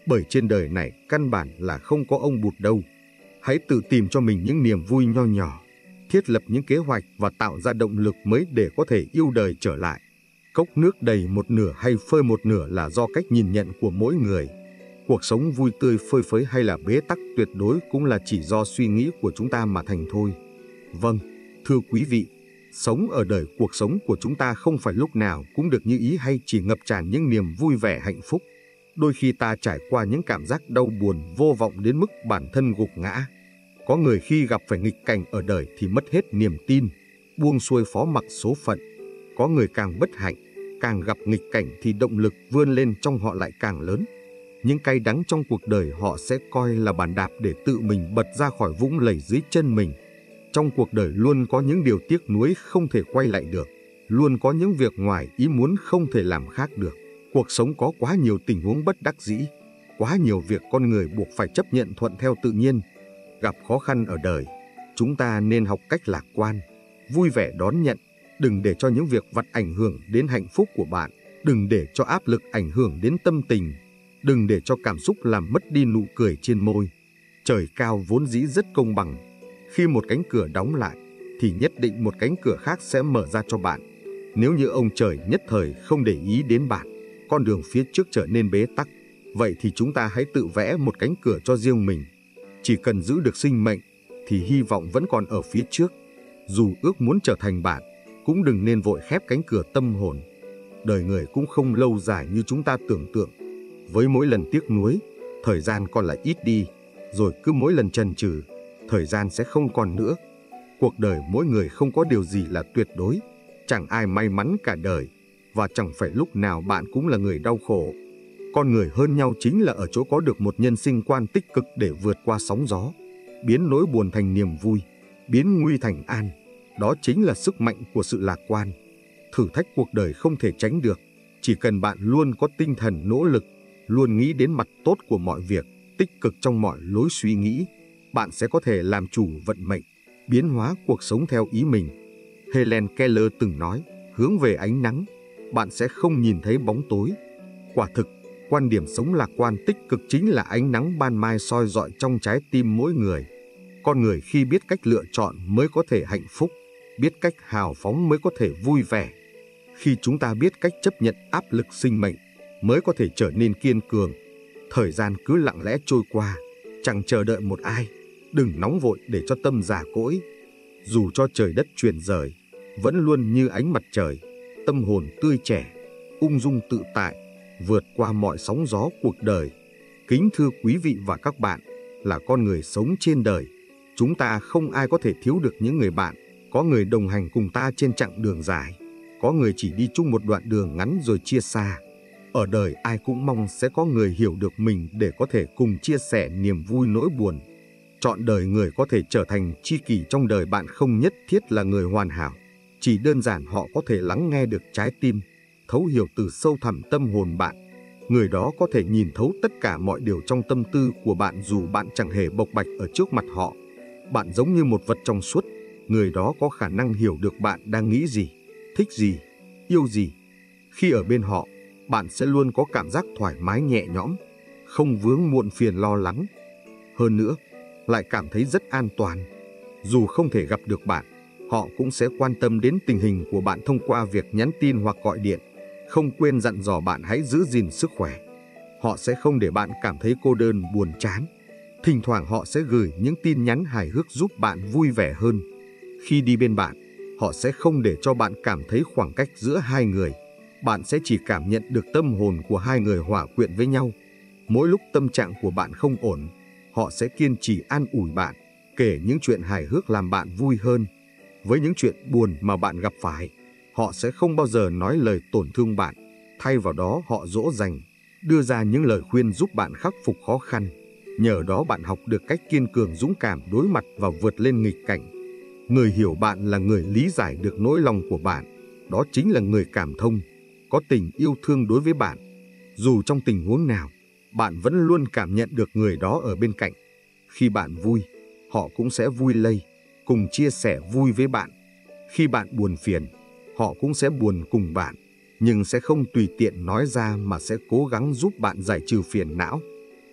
Bởi trên đời này căn bản là không có ông bụt đâu. Hãy tự tìm cho mình những niềm vui nho nhỏ, thiết lập những kế hoạch và tạo ra động lực mới để có thể yêu đời trở lại. Cốc nước đầy một nửa hay phơi một nửa là do cách nhìn nhận của mỗi người. Cuộc sống vui tươi phơi phới hay là bế tắc tuyệt đối cũng là chỉ do suy nghĩ của chúng ta mà thành thôi. Vâng, thưa quý vị, sống ở đời cuộc sống của chúng ta không phải lúc nào cũng được như ý hay chỉ ngập tràn những niềm vui vẻ hạnh phúc. Đôi khi ta trải qua những cảm giác đau buồn vô vọng đến mức bản thân gục ngã. Có người khi gặp phải nghịch cảnh ở đời thì mất hết niềm tin, buông xuôi phó mặc số phận. Có người càng bất hạnh, càng gặp nghịch cảnh thì động lực vươn lên trong họ lại càng lớn. Những cay đắng trong cuộc đời họ sẽ coi là bàn đạp để tự mình bật ra khỏi vũng lầy dưới chân mình. Trong cuộc đời luôn có những điều tiếc nuối không thể quay lại được, luôn có những việc ngoài ý muốn không thể làm khác được. Cuộc sống có quá nhiều tình huống bất đắc dĩ, quá nhiều việc con người buộc phải chấp nhận thuận theo tự nhiên. Gặp khó khăn ở đời, chúng ta nên học cách lạc quan, vui vẻ đón nhận. Đừng để cho những việc vặt ảnh hưởng đến hạnh phúc của bạn, đừng để cho áp lực ảnh hưởng đến tâm tình, đừng để cho cảm xúc làm mất đi nụ cười trên môi. Trời cao vốn dĩ rất công bằng, khi một cánh cửa đóng lại thì nhất định một cánh cửa khác sẽ mở ra cho bạn. Nếu như ông trời nhất thời không để ý đến bạn, con đường phía trước trở nên bế tắc, vậy thì chúng ta hãy tự vẽ một cánh cửa cho riêng mình. Chỉ cần giữ được sinh mệnh thì hy vọng vẫn còn ở phía trước. Dù ước muốn trở thành bạn, cũng đừng nên vội khép cánh cửa tâm hồn. Đời người cũng không lâu dài như chúng ta tưởng tượng. Với mỗi lần tiếc nuối, thời gian còn lại ít đi, rồi cứ mỗi lần chần chừ, thời gian sẽ không còn nữa. Cuộc đời mỗi người không có điều gì là tuyệt đối, chẳng ai may mắn cả đời, và chẳng phải lúc nào bạn cũng là người đau khổ. Con người hơn nhau chính là ở chỗ có được một nhân sinh quan tích cực để vượt qua sóng gió, biến nỗi buồn thành niềm vui, biến nguy thành an. Đó chính là sức mạnh của sự lạc quan. Thử thách cuộc đời không thể tránh được, chỉ cần bạn luôn có tinh thần nỗ lực, luôn nghĩ đến mặt tốt của mọi việc, tích cực trong mọi lối suy nghĩ, bạn sẽ có thể làm chủ vận mệnh, biến hóa cuộc sống theo ý mình. Helen Keller từng nói, hướng về ánh nắng, bạn sẽ không nhìn thấy bóng tối. Quả thực, quan điểm sống lạc quan tích cực chính là ánh nắng ban mai soi rọi trong trái tim mỗi người. Con người khi biết cách lựa chọn mới có thể hạnh phúc, biết cách hào phóng mới có thể vui vẻ. Khi chúng ta biết cách chấp nhận áp lực sinh mệnh, mới có thể trở nên kiên cường. Thời gian cứ lặng lẽ trôi qua, chẳng chờ đợi một ai. Đừng nóng vội để cho tâm già cỗi. Dù cho trời đất chuyển rời, vẫn luôn như ánh mặt trời, tâm hồn tươi trẻ, ung dung tự tại, vượt qua mọi sóng gió cuộc đời. Kính thưa quý vị và các bạn, là con người sống trên đời, chúng ta không ai có thể thiếu được những người bạn. Có người đồng hành cùng ta trên chặng đường dài, có người chỉ đi chung một đoạn đường ngắn rồi chia xa. Ở đời ai cũng mong sẽ có người hiểu được mình để có thể cùng chia sẻ niềm vui nỗi buồn. Chọn đời người có thể trở thành tri kỷ trong đời bạn không nhất thiết là người hoàn hảo. Chỉ đơn giản họ có thể lắng nghe được trái tim, thấu hiểu từ sâu thẳm tâm hồn bạn. Người đó có thể nhìn thấu tất cả mọi điều trong tâm tư của bạn dù bạn chẳng hề bộc bạch ở trước mặt họ. Bạn giống như một vật trong suốt, người đó có khả năng hiểu được bạn đang nghĩ gì, thích gì, yêu gì. Khi ở bên họ, bạn sẽ luôn có cảm giác thoải mái nhẹ nhõm, không vướng muộn phiền lo lắng. Hơn nữa, lại cảm thấy rất an toàn. Dù không thể gặp được bạn, họ cũng sẽ quan tâm đến tình hình của bạn thông qua việc nhắn tin hoặc gọi điện, không quên dặn dò bạn hãy giữ gìn sức khỏe. Họ sẽ không để bạn cảm thấy cô đơn buồn chán. Thỉnh thoảng họ sẽ gửi những tin nhắn hài hước giúp bạn vui vẻ hơn. Khi đi bên bạn, họ sẽ không để cho bạn cảm thấy khoảng cách giữa hai người. Bạn sẽ chỉ cảm nhận được tâm hồn của hai người hòa quyện với nhau. Mỗi lúc tâm trạng của bạn không ổn, họ sẽ kiên trì an ủi bạn, kể những chuyện hài hước làm bạn vui hơn. Với những chuyện buồn mà bạn gặp phải, họ sẽ không bao giờ nói lời tổn thương bạn. Thay vào đó họ dỗ dành, đưa ra những lời khuyên giúp bạn khắc phục khó khăn. Nhờ đó bạn học được cách kiên cường dũng cảm đối mặt và vượt lên nghịch cảnh. Người hiểu bạn là người lý giải được nỗi lòng của bạn. Đó chính là người cảm thông, có tình yêu thương đối với bạn. Dù trong tình huống nào, bạn vẫn luôn cảm nhận được người đó ở bên cạnh. Khi bạn vui, họ cũng sẽ vui lây, cùng chia sẻ vui với bạn. Khi bạn buồn phiền, họ cũng sẽ buồn cùng bạn, nhưng sẽ không tùy tiện nói ra mà sẽ cố gắng giúp bạn giải trừ phiền não.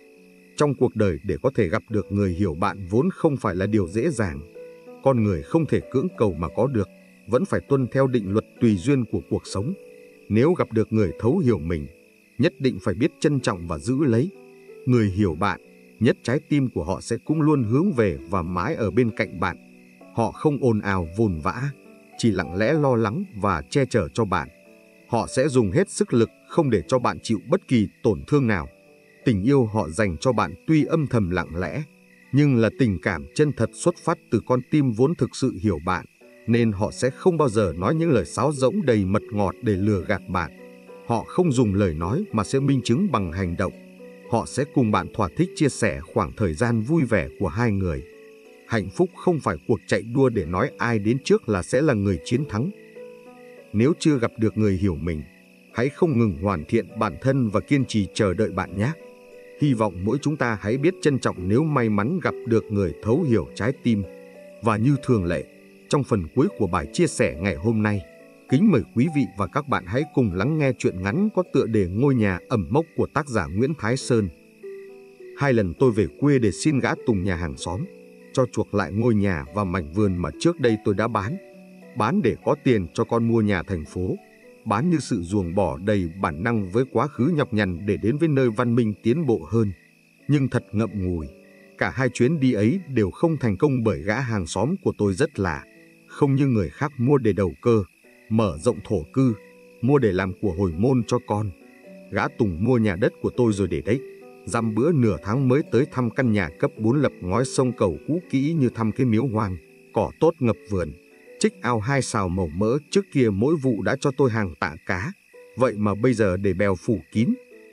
Trong cuộc đời để có thể gặp được người hiểu bạn vốn không phải là điều dễ dàng. Con người không thể cưỡng cầu mà có được, vẫn phải tuân theo định luật tùy duyên của cuộc sống. Nếu gặp được người thấu hiểu mình, nhất định phải biết trân trọng và giữ lấy. Người hiểu bạn, nhất trái tim của họ sẽ cũng luôn hướng về và mãi ở bên cạnh bạn. Họ không ồn ào vồn vã, chỉ lặng lẽ lo lắng và che chở cho bạn. Họ sẽ dùng hết sức lực không để cho bạn chịu bất kỳ tổn thương nào. Tình yêu họ dành cho bạn tuy âm thầm lặng lẽ, nhưng là tình cảm chân thật xuất phát từ con tim vốn thực sự hiểu bạn, nên họ sẽ không bao giờ nói những lời sáo rỗng đầy mật ngọt để lừa gạt bạn. Họ không dùng lời nói mà sẽ minh chứng bằng hành động. Họ sẽ cùng bạn thỏa thích chia sẻ khoảng thời gian vui vẻ của hai người. Hạnh phúc không phải cuộc chạy đua để nói ai đến trước là sẽ là người chiến thắng. Nếu chưa gặp được người hiểu mình, hãy không ngừng hoàn thiện bản thân và kiên trì chờ đợi bạn nhé. Hy vọng mỗi chúng ta hãy biết trân trọng nếu may mắn gặp được người thấu hiểu trái tim. Và như thường lệ, trong phần cuối của bài chia sẻ ngày hôm nay, kính mời quý vị và các bạn hãy cùng lắng nghe truyện ngắn có tựa đề Ngôi nhà ẩm mốc của tác giả Nguyễn Thái Sơn. Hai lần tôi về quê để xin gã Tùng nhà hàng xóm cho chuộc lại ngôi nhà và mảnh vườn mà trước đây tôi đã bán. Bán để có tiền cho con mua nhà thành phố. Bán như sự ruồng bỏ đầy bản năng với quá khứ nhọc nhằn để đến với nơi văn minh tiến bộ hơn. Nhưng thật ngậm ngùi, cả hai chuyến đi ấy đều không thành công bởi gã hàng xóm của tôi rất lạ. Không như người khác mua để đầu cơ, mở rộng thổ cư, mua để làm của hồi môn cho con. Gã Tùng mua nhà đất của tôi rồi để đấy. Dăm bữa nửa tháng mới tới thăm căn nhà cấp bốn lập ngói sông cầu cũ kỹ như thăm cái miếu hoang, cỏ tốt ngập vườn. Trích ao hai xào màu mỡ, trước kia mỗi vụ đã cho tôi hàng tạ cá, vậy mà bây giờ để bèo phủ kín.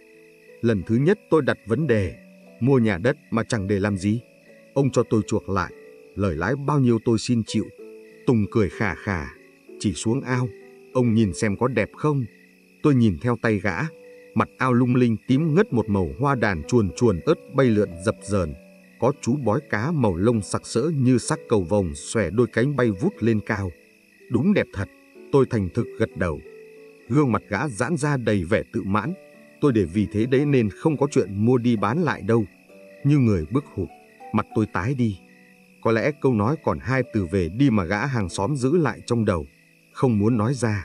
Lần thứ nhất tôi đặt vấn đề, mua nhà đất mà chẳng để làm gì. Ông cho tôi chuộc lại, lời lãi bao nhiêu tôi xin chịu. Tùng cười khà khà, chỉ xuống ao, ông nhìn xem có đẹp không. Tôi nhìn theo tay gã, mặt ao lung linh tím ngất một màu hoa đàn chuồn chuồn ớt bay lượn dập dờn. Có chú bói cá màu lông sặc sỡ như sắc cầu vồng xòe đôi cánh bay vút lên cao. Đúng đẹp thật, tôi thành thực gật đầu. Gương mặt gã giãn ra đầy vẻ tự mãn. Tôi để vì thế đấy nên không có chuyện mua đi bán lại đâu. Như người bước hụt, mặt tôi tái đi. Có lẽ câu nói còn hai từ về đi mà gã hàng xóm giữ lại trong đầu, không muốn nói ra.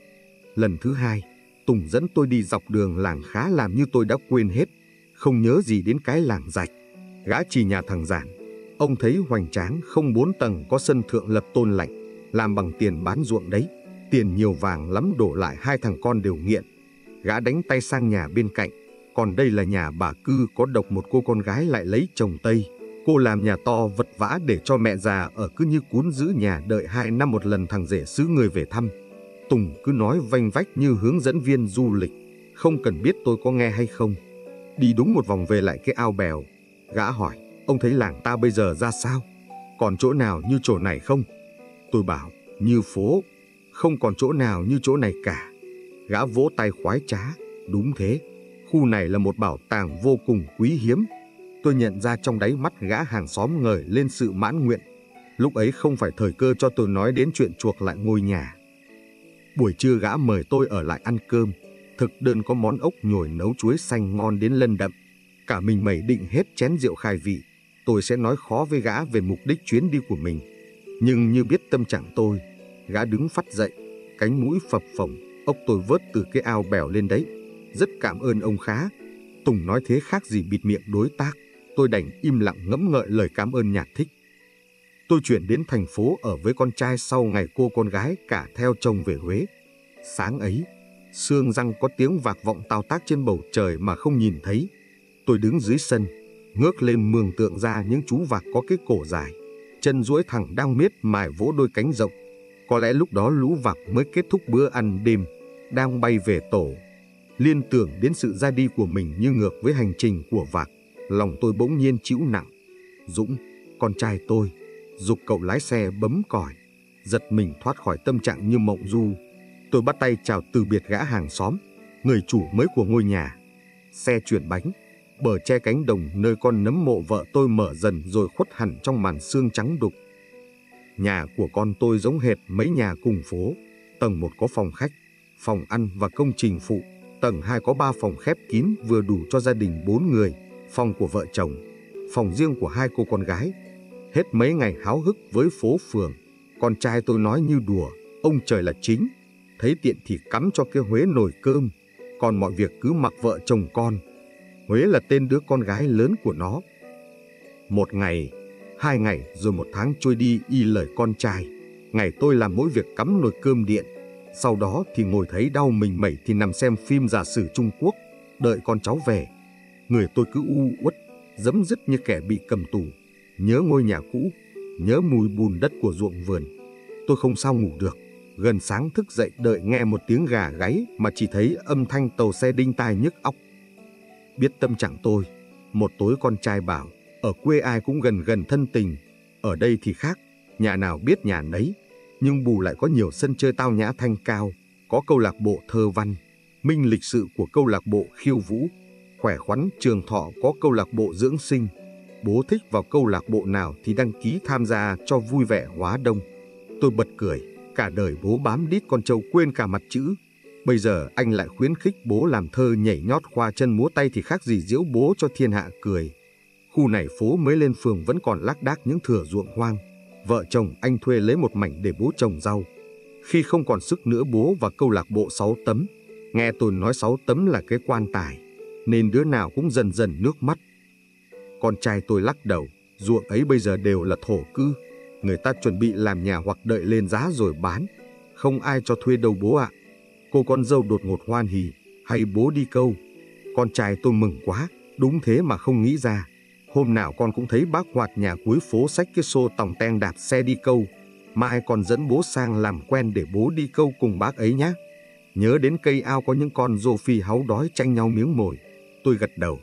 Lần thứ hai, Tùng dẫn tôi đi dọc đường làng khá làm như tôi đã quên hết, không nhớ gì đến cái làng rạch. Gã chỉ nhà thằng Giản. Ông thấy hoành tráng không bốn tầng có sân thượng lập tôn lạnh, làm bằng tiền bán ruộng đấy. Tiền nhiều vàng lắm đổ lại hai thằng con đều nghiện. Gã đánh tay sang nhà bên cạnh. Còn đây là nhà bà cư có độc một cô con gái lại lấy chồng Tây. Cô làm nhà to vật vã để cho mẹ già ở cứ như cún giữ nhà đợi hai năm một lần thằng rể xứ người về thăm. Tùng cứ nói vanh vách như hướng dẫn viên du lịch, không cần biết tôi có nghe hay không. Đi đúng một vòng về lại cái ao bèo. Gã hỏi, ông thấy làng ta bây giờ ra sao? Còn chỗ nào như chỗ này không? Tôi bảo, như phố, không còn chỗ nào như chỗ này cả. Gã vỗ tay khoái trá, đúng thế, khu này là một bảo tàng vô cùng quý hiếm. Tôi nhận ra trong đáy mắt gã hàng xóm ngời lên sự mãn nguyện. Lúc ấy không phải thời cơ cho tôi nói đến chuyện chuộc lại ngôi nhà. Buổi trưa gã mời tôi ở lại ăn cơm. Thực đơn có món ốc nhồi nấu chuối xanh ngon đến lân đậm. Cả mình mẩy định hết chén rượu khai vị. Tôi sẽ nói khó với gã về mục đích chuyến đi của mình. Nhưng như biết tâm trạng tôi, gã đứng phắt dậy, cánh mũi phập phồng. Ốc tôi vớt từ cái ao bèo lên đấy. Rất cảm ơn ông khá. Tùng nói thế khác gì bịt miệng đối tác. Tôi đành im lặng ngẫm ngợi lời cảm ơn nhạt thích. Tôi chuyển đến thành phố ở với con trai sau ngày cô con gái cả theo chồng về Huế. Sáng ấy, sương răng có tiếng vạc vọng tao tác trên bầu trời mà không nhìn thấy. Tôi đứng dưới sân, ngước lên mường tượng ra những chú vạc có cái cổ dài, chân duỗi thẳng đang miết mài vỗ đôi cánh rộng. Có lẽ lúc đó lũ vạc mới kết thúc bữa ăn đêm, đang bay về tổ. Liên tưởng đến sự ra đi của mình như ngược với hành trình của vạc, lòng tôi bỗng nhiên trĩu nặng. Dũng, con trai tôi, giục cậu lái xe bấm còi. Giật mình thoát khỏi tâm trạng như mộng du. Tôi bắt tay chào từ biệt gã hàng xóm, người chủ mới của ngôi nhà. Xe chuyển bánh, bờ che cánh đồng nơi con nấm mộ vợ tôi mở dần rồi khuất hẳn trong màn sương trắng đục. Nhà của con tôi giống hệt mấy nhà cùng phố. Tầng một có phòng khách, phòng ăn và công trình phụ. Tầng hai có ba phòng khép kín vừa đủ cho gia đình bốn người. phòng của vợ chồng, phòng riêng của hai cô con gái. Hết mấy ngày háo hức với phố phường, con trai tôi nói như đùa, ông trời là chính, thấy tiện thì cắm cho cái Huế nồi cơm, còn mọi việc cứ mặc vợ chồng con. Huế là tên đứa con gái lớn của nó. Một ngày, hai ngày rồi một tháng trôi đi y lời con trai. Ngày tôi làm mỗi việc cắm nồi cơm điện, sau đó thì ngồi thấy đau mình mẩy thì nằm xem phim giả sử Trung Quốc, đợi con cháu về. Người tôi cứ u uất, dấm dứt như kẻ bị cầm tù, nhớ ngôi nhà cũ, nhớ mùi bùn đất của ruộng vườn. Tôi không sao ngủ được, gần sáng thức dậy đợi nghe một tiếng gà gáy mà chỉ thấy âm thanh tàu xe đinh tai nhức óc. Biết tâm trạng tôi, một tối con trai bảo, ở quê ai cũng gần gần thân tình, ở đây thì khác, nhà nào biết nhà nấy, nhưng bù lại có nhiều sân chơi tao nhã thanh cao, có câu lạc bộ thơ văn, minh lịch sự của câu lạc bộ khiêu vũ, khỏe khoắn Trường Thọ có câu lạc bộ dưỡng sinh. Bố thích vào câu lạc bộ nào thì đăng ký tham gia cho vui vẻ hóa đông. Tôi bật cười, cả đời bố bám đít con trâu quên cả mặt chữ. Bây giờ anh lại khuyến khích bố làm thơ nhảy nhót khoa chân múa tay thì khác gì giễu bố cho thiên hạ cười. Khu này phố mới lên phường vẫn còn lác đác những thửa ruộng hoang. Vợ chồng anh thuê lấy một mảnh để bố trồng rau. Khi không còn sức nữa bố vào câu lạc bộ sáu tấm. Nghe tôi nói sáu tấm là cái quan tài, nên đứa nào cũng dần dần nước mắt. Con trai tôi lắc đầu, ruộng ấy bây giờ đều là thổ cư. Người ta chuẩn bị làm nhà hoặc đợi lên giá rồi bán. Không ai cho thuê đâu bố ạ. Cô con dâu đột ngột hoan hỉ, hay bố đi câu. Con trai tôi mừng quá, đúng thế mà không nghĩ ra. Hôm nào con cũng thấy bác Hoạt nhà cuối phố xách cái xô tòng ten đạp xe đi câu. Mai con dẫn bố sang làm quen để bố đi câu cùng bác ấy nhé. Nhớ đến cây ao có những con rô phi háu đói tranh nhau miếng mồi. Tôi gật đầu.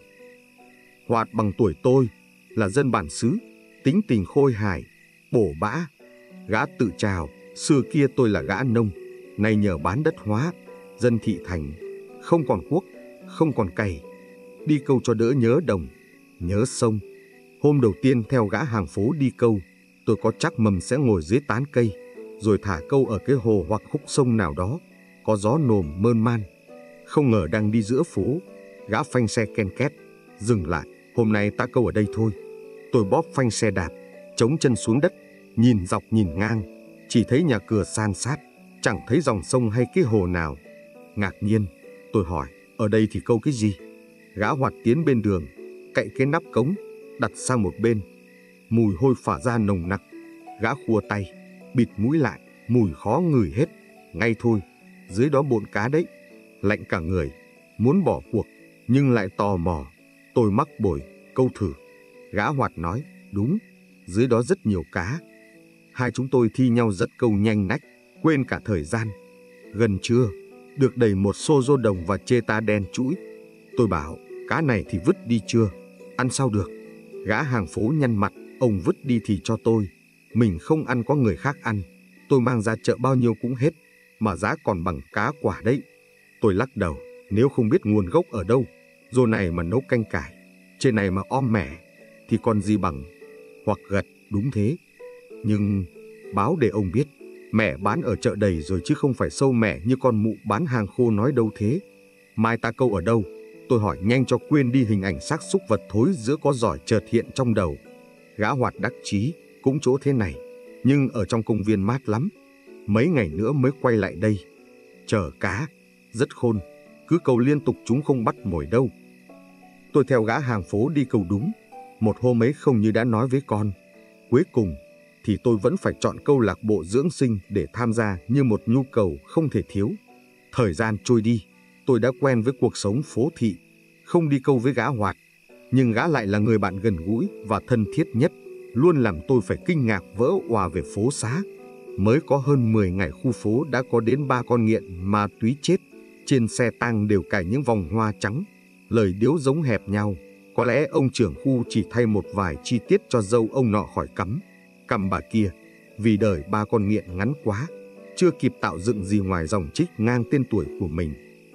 Hoạt bằng tuổi tôi, là dân bản xứ, tính tình khôi hài, bổ bã. Gã tự trào, xưa kia tôi là gã nông, nay nhờ bán đất hóa, dân thị thành, không còn cuốc, không còn cày. Đi câu cho đỡ nhớ đồng, nhớ sông. Hôm đầu tiên theo gã hàng phố đi câu, tôi có chắc mầm sẽ ngồi dưới tán cây, rồi thả câu ở cái hồ hoặc khúc sông nào đó, có gió nồm mơn man. Không ngờ đang đi giữa phố, gã phanh xe ken két, dừng lại. Hôm nay ta câu ở đây thôi. Tôi bóp phanh xe đạp, chống chân xuống đất, nhìn dọc nhìn ngang, chỉ thấy nhà cửa san sát, chẳng thấy dòng sông hay cái hồ nào. Ngạc nhiên, tôi hỏi, ở đây thì câu cái gì? Gã Hoạt tiến bên đường, cậy cái nắp cống, đặt sang một bên. Mùi hôi phả ra nồng nặc. Gã khua tay, bịt mũi lại, mùi khó ngửi hết. Ngay thôi, dưới đó bộn cá đấy. Lạnh cả người, muốn bỏ cuộc, nhưng lại tò mò. Tôi mắc bồi, câu thử. Gã Hoạt nói, đúng, dưới đó rất nhiều cá. Hai chúng tôi thi nhau giật câu nhanh nách, quên cả thời gian. Gần trưa, được đầy một xô rô đồng và chê ta đen chuỗi. Tôi bảo, cá này thì vứt đi chưa? Ăn sao được? Gã hàng phố nhăn mặt, ông vứt đi thì cho tôi. Mình không ăn có người khác ăn. Tôi mang ra chợ bao nhiêu cũng hết, mà giá còn bằng cá quả đấy. Tôi lắc đầu, nếu không biết nguồn gốc ở đâu, rô này mà nấu canh cải, trên này mà om mẻ, thì còn gì bằng. Hoặc gật, đúng thế. Nhưng báo để ông biết, mẻ bán ở chợ đầy rồi chứ không phải sâu mẻ như con mụ bán hàng khô nói đâu thế. Mai ta câu ở đâu? Tôi hỏi nhanh cho quên đi hình ảnh xác súc vật thối giữa có giỏi chợt hiện trong đầu. Gã Hoạt đắc chí, cũng chỗ thế này, nhưng ở trong công viên mát lắm. Mấy ngày nữa mới quay lại đây. Chở cá, rất khôn, cứ câu liên tục chúng không bắt mồi đâu. Tôi theo gã hàng phố đi câu đúng. Một hôm ấy không như đã nói với con. Cuối cùng thì tôi vẫn phải chọn câu lạc bộ dưỡng sinh để tham gia như một nhu cầu không thể thiếu. Thời gian trôi đi, tôi đã quen với cuộc sống phố thị, không đi câu với gã Hoạt. Nhưng gã lại là người bạn gần gũi và thân thiết nhất, luôn làm tôi phải kinh ngạc vỡ òa về phố xá. Mới có hơn mười ngày khu phố đã có đến ba con nghiện ma túy chết. Trên xe tang đều cài những vòng hoa trắng, lời điếu giống hẹp nhau. Có lẽ ông trưởng khu chỉ thay một vài chi tiết cho dâu ông nọ khỏi cắm, cằm bà kia, vì đời ba con nghiện ngắn quá, chưa kịp tạo dựng gì ngoài dòng trích ngang tên tuổi của mình.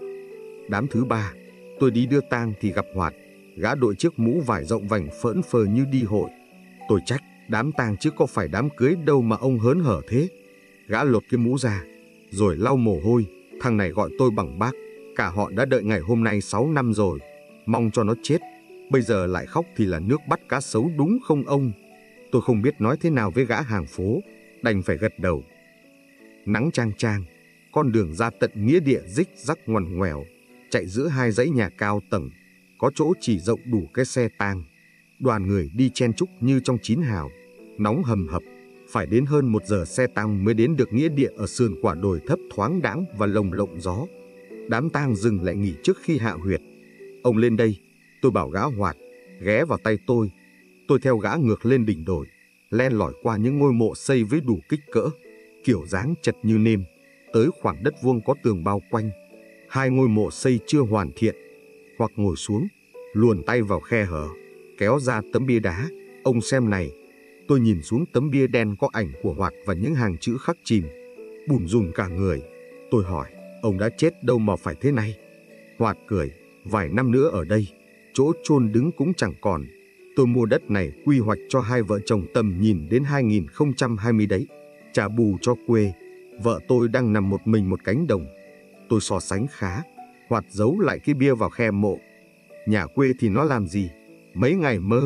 Đám thứ ba, tôi đi đưa tang thì gặp Hoạt, gã đội chiếc mũ vải rộng vành phỡn phơ như đi hội. Tôi trách, đám tang chứ có phải đám cưới đâu mà ông hớn hở thế. Gã lột cái mũ ra, rồi lau mồ hôi. Thằng này gọi tôi bằng bác, cả họ đã đợi ngày hôm nay sáu năm rồi, mong cho nó chết. Bây giờ lại khóc thì là nước bắt cá sấu đúng không ông? Tôi không biết nói thế nào với gã hàng phố, đành phải gật đầu. Nắng chang chang, con đường ra tận nghĩa địa rích rắc ngoằn ngoèo, chạy giữa hai dãy nhà cao tầng, có chỗ chỉ rộng đủ cái xe tang. Đoàn người đi chen chúc như trong chín hào, nóng hầm hập, phải đến hơn một giờ xe tang mới đến được nghĩa địa ở sườn quả đồi thấp thoáng đãng và lồng lộng gió. Đám tang dừng lại nghỉ trước khi hạ huyệt. Ông lên đây, tôi bảo gã Hoạt, ghé vào tay tôi. Tôi theo gã ngược lên đỉnh đồi, len lỏi qua những ngôi mộ xây với đủ kích cỡ, kiểu dáng chật như nêm, tới khoảng đất vuông có tường bao quanh. Hai ngôi mộ xây chưa hoàn thiện. Hoặc ngồi xuống, luồn tay vào khe hở, kéo ra tấm bia đá. Ông xem này. Tôi nhìn xuống tấm bia đen có ảnh của Hoạt và những hàng chữ khắc chìm, bủn rủn cả người. Tôi hỏi, ông đã chết đâu mà phải thế này? Hoạt cười, vài năm nữa ở đây, chỗ chôn đứng cũng chẳng còn. Tôi mua đất này quy hoạch cho hai vợ chồng tầm nhìn đến hai nghìn không trăm hai mươi đấy, trả bù cho quê. Vợ tôi đang nằm một mình một cánh đồng. Tôi so sánh khá. Hoạt giấu lại cái bia vào khe mộ. Nhà quê thì nó làm gì? Mấy ngày mơ.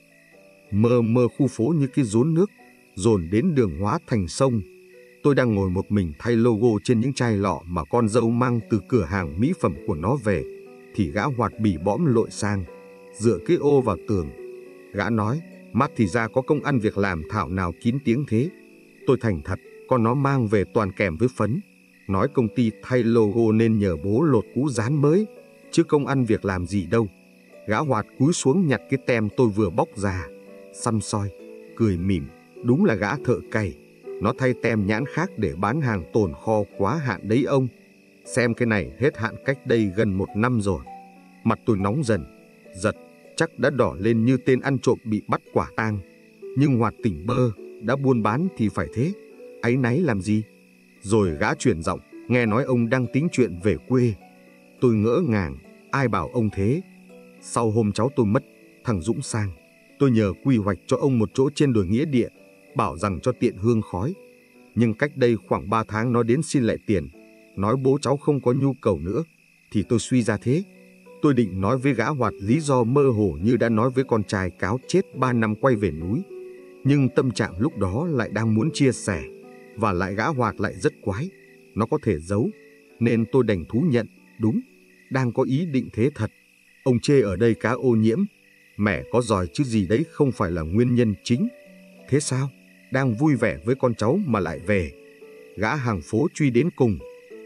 Mơ mơ khu phố như cái rốn nước, dồn đến đường hóa thành sông. Tôi đang ngồi một mình thay logo trên những chai lọ mà con dâu mang từ cửa hàng mỹ phẩm của nó về, thì gã Hoạt bỉ bõm lội sang, dựa cái ô vào tường. Gã nói, mắt thì ra có công ăn việc làm thảo nào kín tiếng thế. Tôi thành thật, con nó mang về toàn kèm với phấn. Nói công ty thay logo nên nhờ bố lột cú dán mới, chứ công ăn việc làm gì đâu. Gã Hoạt cúi xuống nhặt cái tem tôi vừa bóc ra, săm soi, cười mỉm. Đúng là gã thợ cày. Nó thay tem nhãn khác để bán hàng tồn kho quá hạn đấy ông. Xem cái này hết hạn cách đây gần một năm rồi. Mặt tôi nóng dần, giật, chắc đã đỏ lên như tên ăn trộm bị bắt quả tang. Nhưng Hoạt tỉnh bơ, đã buôn bán thì phải thế, áy náy làm gì? Rồi gã chuyển giọng, nghe nói ông đang tính chuyện về quê. Tôi ngỡ ngàng, ai bảo ông thế? Sau hôm cháu tôi mất, thằng Dũng sang, tôi nhờ quy hoạch cho ông một chỗ trên đồi nghĩa địa, bảo rằng cho tiện hương khói. Nhưng cách đây khoảng ba tháng nó đến xin lại tiền, nói bố cháu không có nhu cầu nữa, thì tôi suy ra thế. Tôi định nói với gã Hoạt lý do mơ hồ như đã nói với con trai cáo chết ba năm quay về núi. Nhưng tâm trạng lúc đó lại đang muốn chia sẻ, và lại gã Hoạt lại rất quái, nó có thể giấu, nên tôi đành thú nhận, đúng, đang có ý định thế thật. Ông chê ở đây cá ô nhiễm, mẻ có giỏi chứ gì đấy không phải là nguyên nhân chính. Thế sao? Đang vui vẻ với con cháu mà lại về. Gã hàng phố truy đến cùng.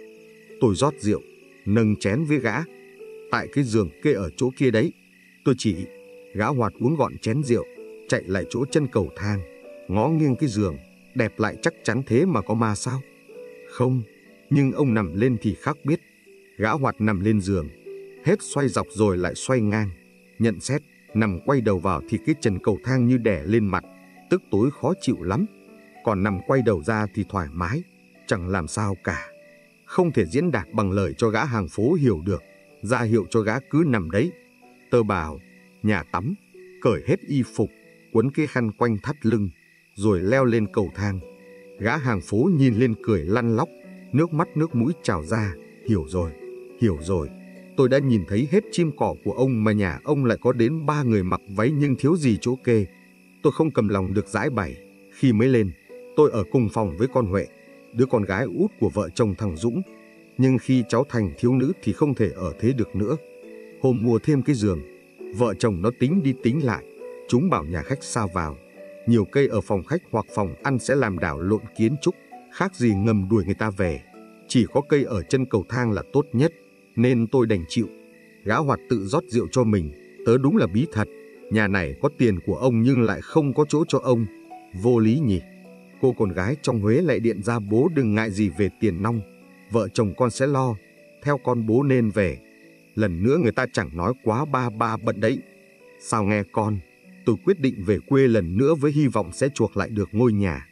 Tôi rót rượu, nâng chén với gã. Tại cái giường kê ở chỗ kia đấy. Tôi chỉ. Gã Hoạt uống gọn chén rượu, chạy lại chỗ chân cầu thang, ngó nghiêng cái giường. Đẹp lại chắc chắn thế mà có ma sao? Không, nhưng ông nằm lên thì khác biết. Gã Hoạt nằm lên giường, hết xoay dọc rồi lại xoay ngang. Nhận xét, nằm quay đầu vào thì cái trần cầu thang như đè lên mặt, tức tối khó chịu lắm. Còn nằm quay đầu ra thì thoải mái, chẳng làm sao cả. Không thể diễn đạt bằng lời cho gã hàng phố hiểu được, ra hiệu cho gã cứ nằm đấy. Tơ bào, nhà tắm, cởi hết y phục, quấn cái khăn quanh thắt lưng, rồi leo lên cầu thang. Gã hàng phố nhìn lên cười lăn lóc, nước mắt nước mũi trào ra. Hiểu rồi, hiểu rồi. Tôi đã nhìn thấy hết chim cỏ của ông mà nhà ông lại có đến ba người mặc váy nhưng thiếu gì chỗ kê. Tôi không cầm lòng được giải bày. Khi mới lên, tôi ở cùng phòng với con Huệ, đứa con gái út của vợ chồng thằng Dũng. Nhưng khi cháu thành thiếu nữ thì không thể ở thế được nữa. Hôm mua thêm cái giường, vợ chồng nó tính đi tính lại. Chúng bảo nhà khách sao vào, nhiều cây ở phòng khách hoặc phòng ăn sẽ làm đảo lộn kiến trúc, khác gì ngầm đuổi người ta về. Chỉ có cây ở chân cầu thang là tốt nhất, nên tôi đành chịu. Gã Hoạt tự rót rượu cho mình. Tớ đúng là bí thật, nhà này có tiền của ông nhưng lại không có chỗ cho ông. Vô lý nhỉ. Cô con gái trong Huế lại điện ra bố đừng ngại gì về tiền nong, vợ chồng con sẽ lo, theo con bố nên về. Lần nữa người ta chẳng nói quá ba ba bận đấy. Sao nghe con, tôi quyết định về quê lần nữa với hy vọng sẽ chuộc lại được ngôi nhà.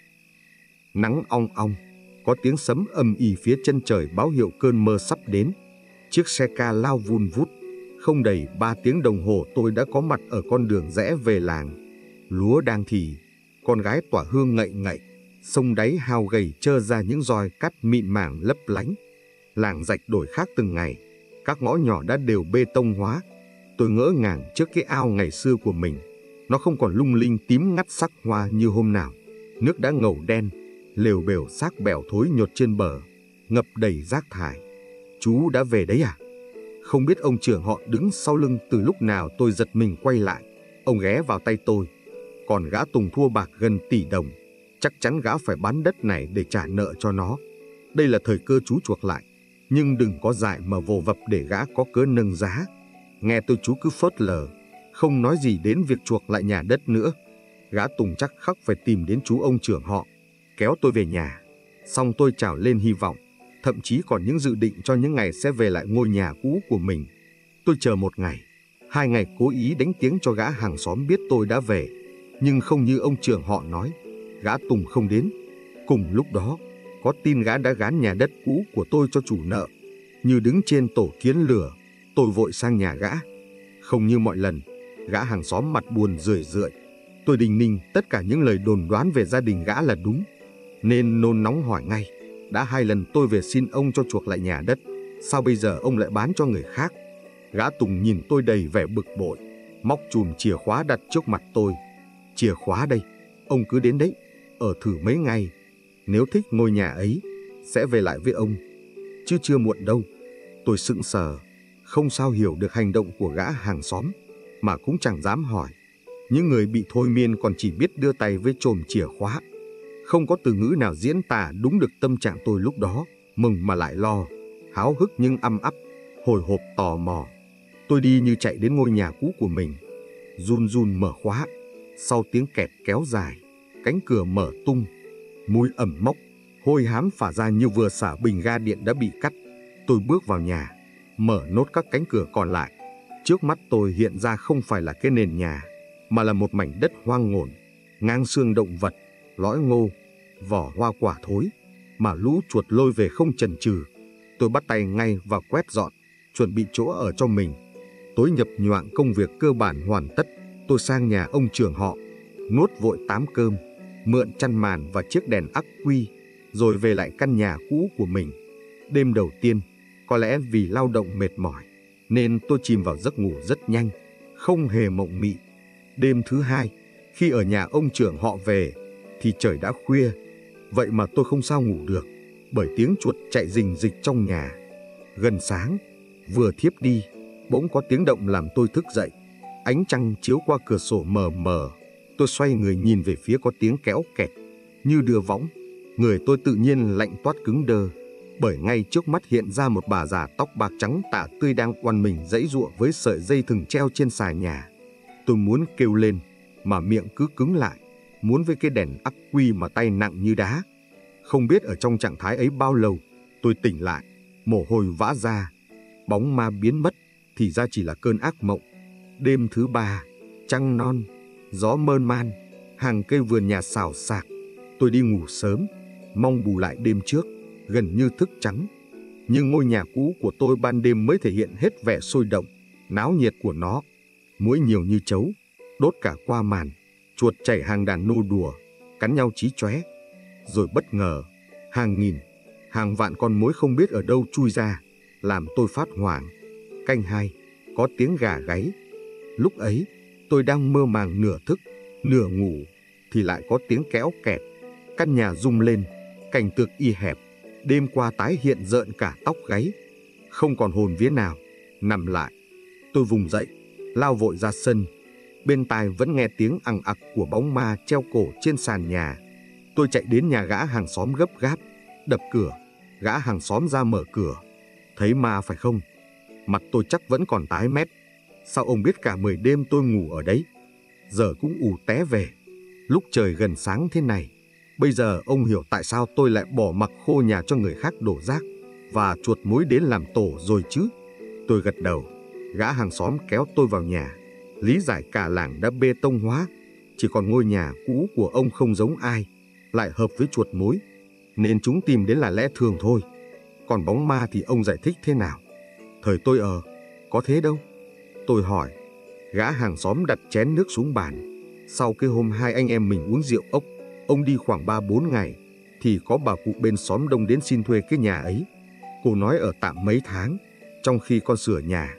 Nắng ong ong, có tiếng sấm ầm ĩ phía chân trời báo hiệu cơn mưa sắp đến. Chiếc xe ca lao vun vút, không đầy ba tiếng đồng hồ tôi đã có mặt ở con đường rẽ về làng. Lúa đang thì, con gái tỏa hương ngậy ngậy, sông đáy hao gầy trơ ra những roi cát mịn màng lấp lánh. Làng rạch đổi khác từng ngày, các ngõ nhỏ đã đều bê tông hóa. Tôi ngỡ ngàng trước cái ao ngày xưa của mình. Nó không còn lung linh tím ngắt sắc hoa như hôm nào. Nước đã ngầu đen, lều bều xác bèo thối nhột trên bờ, ngập đầy rác thải. Chú đã về đấy à? Không biết ông trưởng họ đứng sau lưng từ lúc nào, tôi giật mình quay lại. Ông ghé vào tay tôi. Còn gã Tùng thua bạc gần tỷ đồng. Chắc chắn gã phải bán đất này để trả nợ cho nó. Đây là thời cơ chú chuộc lại. Nhưng đừng có dại mà vồ vập để gã có cớ nâng giá. Nghe tôi chú cứ phớt lờ, không nói gì đến việc chuộc lại nhà đất nữa. Gã Tùng chắc khắc phải tìm đến chú ông trưởng họ, kéo tôi về nhà. Xong tôi trào lên hy vọng, thậm chí còn những dự định cho những ngày sẽ về lại ngôi nhà cũ của mình. Tôi chờ một ngày, hai ngày, cố ý đánh tiếng cho gã hàng xóm biết tôi đã về. Nhưng không như ông trưởng họ nói, gã Tùng không đến. Cùng lúc đó, có tin gã đã gán nhà đất cũ của tôi cho chủ nợ. Như đứng trên tổ kiến lửa, tôi vội sang nhà gã. Không như mọi lần, gã hàng xóm mặt buồn rười rượi. Tôi đinh ninh tất cả những lời đồn đoán về gia đình gã là đúng, nên nôn nóng hỏi ngay. Đã hai lần tôi về xin ông cho chuộc lại nhà đất, sao bây giờ ông lại bán cho người khác? Gã Tùng nhìn tôi đầy vẻ bực bội, móc chùm chìa khóa đặt trước mặt tôi. Chìa khóa đây, ông cứ đến đấy, ở thử mấy ngày. Nếu thích ngôi nhà ấy, sẽ về lại với ông, chứ chưa muộn đâu. Tôi sững sờ, không sao hiểu được hành động của gã hàng xóm, mà cũng chẳng dám hỏi. Những người bị thôi miên còn chỉ biết đưa tay với chùm chìa khóa. Không có từ ngữ nào diễn tả đúng được tâm trạng tôi lúc đó, mừng mà lại lo, háo hức nhưng âm ấp, hồi hộp tò mò. Tôi đi như chạy đến ngôi nhà cũ của mình, run run mở khóa. Sau tiếng kẹt kéo dài, cánh cửa mở tung, mùi ẩm mốc, hôi hám phả ra như vừa xả bình ga điện đã bị cắt. Tôi bước vào nhà, mở nốt các cánh cửa còn lại. Trước mắt tôi hiện ra không phải là cái nền nhà, mà là một mảnh đất hoang ngổn, ngang xương động vật, lõi ngô, vỏ hoa quả thối, mà lũ chuột lôi về không chần chừ. Tôi bắt tay ngay và quét dọn, chuẩn bị chỗ ở cho mình. Tối nhập nhoạng công việc cơ bản hoàn tất, tôi sang nhà ông trưởng họ, nuốt vội tám cơm, mượn chăn màn và chiếc đèn ắc quy, rồi về lại căn nhà cũ của mình. Đêm đầu tiên, có lẽ vì lao động mệt mỏi, nên tôi chìm vào giấc ngủ rất nhanh, không hề mộng mị. Đêm thứ hai, khi ở nhà ông trưởng họ về, thì trời đã khuya. Vậy mà tôi không sao ngủ được, bởi tiếng chuột chạy rình rịch trong nhà. Gần sáng, vừa thiếp đi, bỗng có tiếng động làm tôi thức dậy. Ánh trăng chiếu qua cửa sổ mờ mờ. Tôi xoay người nhìn về phía có tiếng kéo kẹt, như đưa võng. Người tôi tự nhiên lạnh toát cứng đơ, bởi ngay trước mắt hiện ra một bà già tóc bạc trắng tả tươi đang oằn mình giãy giụa với sợi dây thừng treo trên xà nhà. Tôi muốn kêu lên, mà miệng cứ cứng lại, muốn với cái đèn ắc quy mà tay nặng như đá. Không biết ở trong trạng thái ấy bao lâu, tôi tỉnh lại, mồ hôi vã ra. Bóng ma biến mất, thì ra chỉ là cơn ác mộng. Đêm thứ ba, trăng non, gió mơn man, hàng cây vườn nhà xào xạc. Tôi đi ngủ sớm, mong bù lại đêm trước, gần như thức trắng. Nhưng ngôi nhà cũ của tôi ban đêm mới thể hiện hết vẻ sôi động, náo nhiệt của nó. Muỗi nhiều như chấu, đốt cả qua màn, chuột chảy hàng đàn nô đùa, cắn nhau chí chóe. Rồi bất ngờ, hàng nghìn, hàng vạn con muỗi không biết ở đâu chui ra, làm tôi phát hoảng. Canh hai, có tiếng gà gáy. Lúc ấy, tôi đang mơ màng nửa thức, nửa ngủ, thì lại có tiếng kéo kẹt. Căn nhà rung lên, cảnh tượng y hẹp, đêm qua tái hiện rợn cả tóc gáy. Không còn hồn vía nào, nằm lại. Tôi vùng dậy, lao vội ra sân. Bên tai vẫn nghe tiếng ằng ặc của bóng ma treo cổ trên sàn nhà. Tôi chạy đến nhà gã hàng xóm gấp gáp, đập cửa. Gã hàng xóm ra mở cửa. Thấy ma phải không? Mặt tôi chắc vẫn còn tái mét. Sao ông biết cả mười đêm tôi ngủ ở đấy? Giờ cũng ù té về. Lúc trời gần sáng thế này, bây giờ ông hiểu tại sao tôi lại bỏ mặc khô nhà cho người khác đổ rác và chuột muỗi đến làm tổ rồi chứ? Tôi gật đầu. Gã hàng xóm kéo tôi vào nhà, lý giải cả làng đã bê tông hóa, chỉ còn ngôi nhà cũ của ông không giống ai, lại hợp với chuột muỗi, nên chúng tìm đến là lẽ thường thôi. Còn bóng ma thì ông giải thích thế nào? Thời tôi ở, có thế đâu. Tôi hỏi. Gã hàng xóm đặt chén nước xuống bàn. Sau cái hôm hai anh em mình uống rượu ốc, ông đi khoảng ba bốn ngày, thì có bà cụ bên xóm đông đến xin thuê cái nhà ấy. Cô nói ở tạm mấy tháng, trong khi con sửa nhà.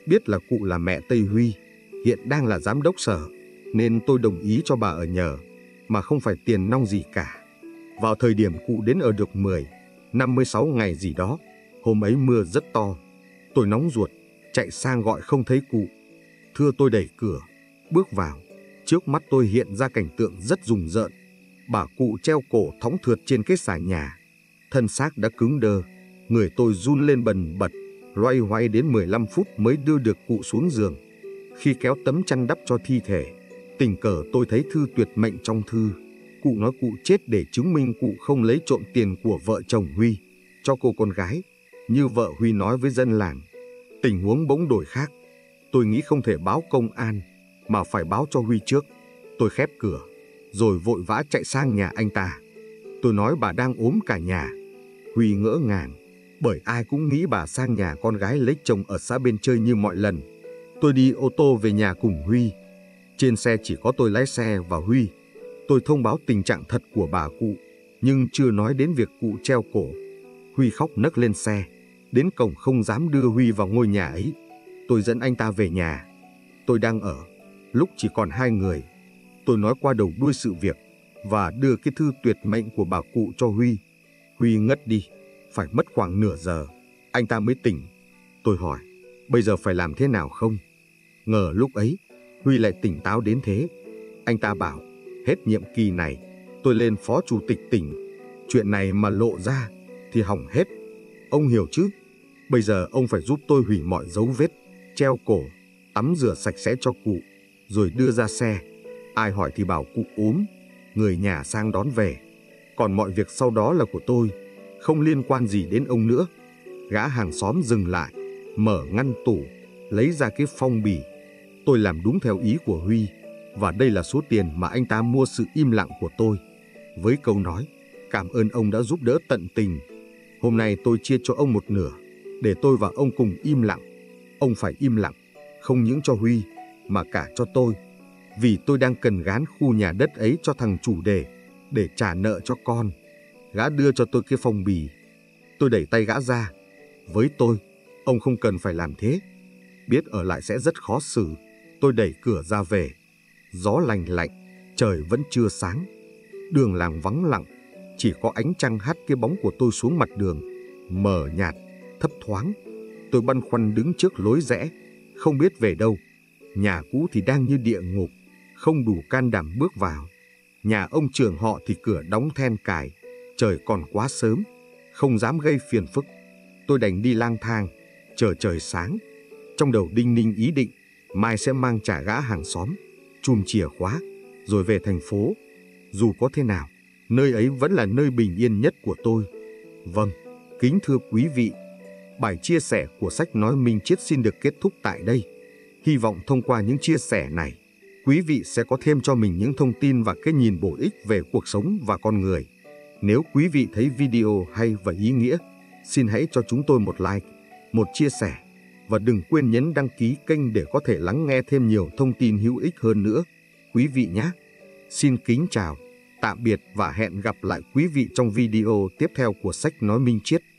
Biết là cụ là mẹ Tây Huy, hiện đang là giám đốc sở, nên tôi đồng ý cho bà ở nhờ, mà không phải tiền nong gì cả. Vào thời điểm cụ đến ở được mười, năm mươi sáu ngày gì đó, hôm ấy mưa rất to. Tôi nóng ruột, chạy sang gọi không thấy cụ. Thưa tôi đẩy cửa, bước vào. Trước mắt tôi hiện ra cảnh tượng rất rùng rợn. Bà cụ treo cổ thõng thượt trên cái xà nhà. Thân xác đã cứng đơ, người tôi run lên bần bật, loay hoay đến mười lăm phút mới đưa được cụ xuống giường. Khi kéo tấm chăn đắp cho thi thể, tình cờ tôi thấy thư tuyệt mệnh trong thư. Cụ nói cụ chết để chứng minh cụ không lấy trộm tiền của vợ chồng Huy cho cô con gái, như vợ Huy nói với dân làng. Tình huống bỗng đổi khác. Tôi nghĩ không thể báo công an, mà phải báo cho Huy trước. Tôi khép cửa, rồi vội vã chạy sang nhà anh ta. Tôi nói bà đang ốm cả nhà. Huy ngỡ ngàng, bởi ai cũng nghĩ bà sang nhà con gái lấy chồng ở xã bên chơi như mọi lần. Tôi đi ô tô về nhà cùng Huy. Trên xe chỉ có tôi lái xe và Huy. Tôi thông báo tình trạng thật của bà cụ, nhưng chưa nói đến việc cụ treo cổ. Huy khóc nấc lên xe, đến cổng không dám đưa Huy vào ngôi nhà ấy. Tôi dẫn anh ta về nhà. Tôi đang ở, lúc chỉ còn hai người. Tôi nói qua đầu đuôi sự việc và đưa cái thư tuyệt mệnh của bà cụ cho Huy. Huy ngất đi, phải mất khoảng nửa giờ, anh ta mới tỉnh. Tôi hỏi, bây giờ phải làm thế nào không? Ngờ lúc ấy, Huy lại tỉnh táo đến thế. Anh ta bảo, hết nhiệm kỳ này, tôi lên phó chủ tịch tỉnh. Chuyện này mà lộ ra thì hỏng hết. Ông hiểu chứ? Bây giờ ông phải giúp tôi hủy mọi dấu vết, treo cổ, tắm rửa sạch sẽ cho cụ, rồi đưa ra xe. Ai hỏi thì bảo cụ ốm, người nhà sang đón về. Còn mọi việc sau đó là của tôi, không liên quan gì đến ông nữa. Gã hàng xóm dừng lại, mở ngăn tủ, lấy ra cái phong bì. Tôi làm đúng theo ý của Huy, và đây là số tiền mà anh ta mua sự im lặng của tôi. Với câu nói, cảm ơn ông đã giúp đỡ tận tình. Hôm nay tôi chia cho ông một nửa, để tôi và ông cùng im lặng. Ông phải im lặng, không những cho Huy, mà cả cho tôi. Vì tôi đang cần gán khu nhà đất ấy cho thằng chủ đề, để trả nợ cho con. Gã đưa cho tôi cái phong bì. Tôi đẩy tay gã ra. Với tôi, ông không cần phải làm thế. Biết ở lại sẽ rất khó xử. Tôi đẩy cửa ra về. Gió lành lạnh, trời vẫn chưa sáng. Đường làng vắng lặng, chỉ có ánh trăng hắt cái bóng của tôi xuống mặt đường, mờ nhạt, thấp thoáng. Tôi băn khoăn đứng trước lối rẽ, không biết về đâu. Nhà cũ thì đang như địa ngục, không đủ can đảm bước vào. Nhà ông trưởng họ thì cửa đóng then cài, trời còn quá sớm, không dám gây phiền phức. Tôi đành đi lang thang, chờ trời sáng. Trong đầu đinh ninh ý định, mai sẽ mang trả gã hàng xóm, chùm chìa khóa, rồi về thành phố. Dù có thế nào, nơi ấy vẫn là nơi bình yên nhất của tôi. Vâng, kính thưa quý vị, bài chia sẻ của sách nói Minh Triết xin được kết thúc tại đây. Hy vọng thông qua những chia sẻ này, quý vị sẽ có thêm cho mình những thông tin và cái nhìn bổ ích về cuộc sống và con người. Nếu quý vị thấy video hay và ý nghĩa, xin hãy cho chúng tôi một like, một chia sẻ và đừng quên nhấn đăng ký kênh để có thể lắng nghe thêm nhiều thông tin hữu ích hơn nữa, quý vị nhé. Xin kính chào, tạm biệt và hẹn gặp lại quý vị trong video tiếp theo của sách nói Minh Triết.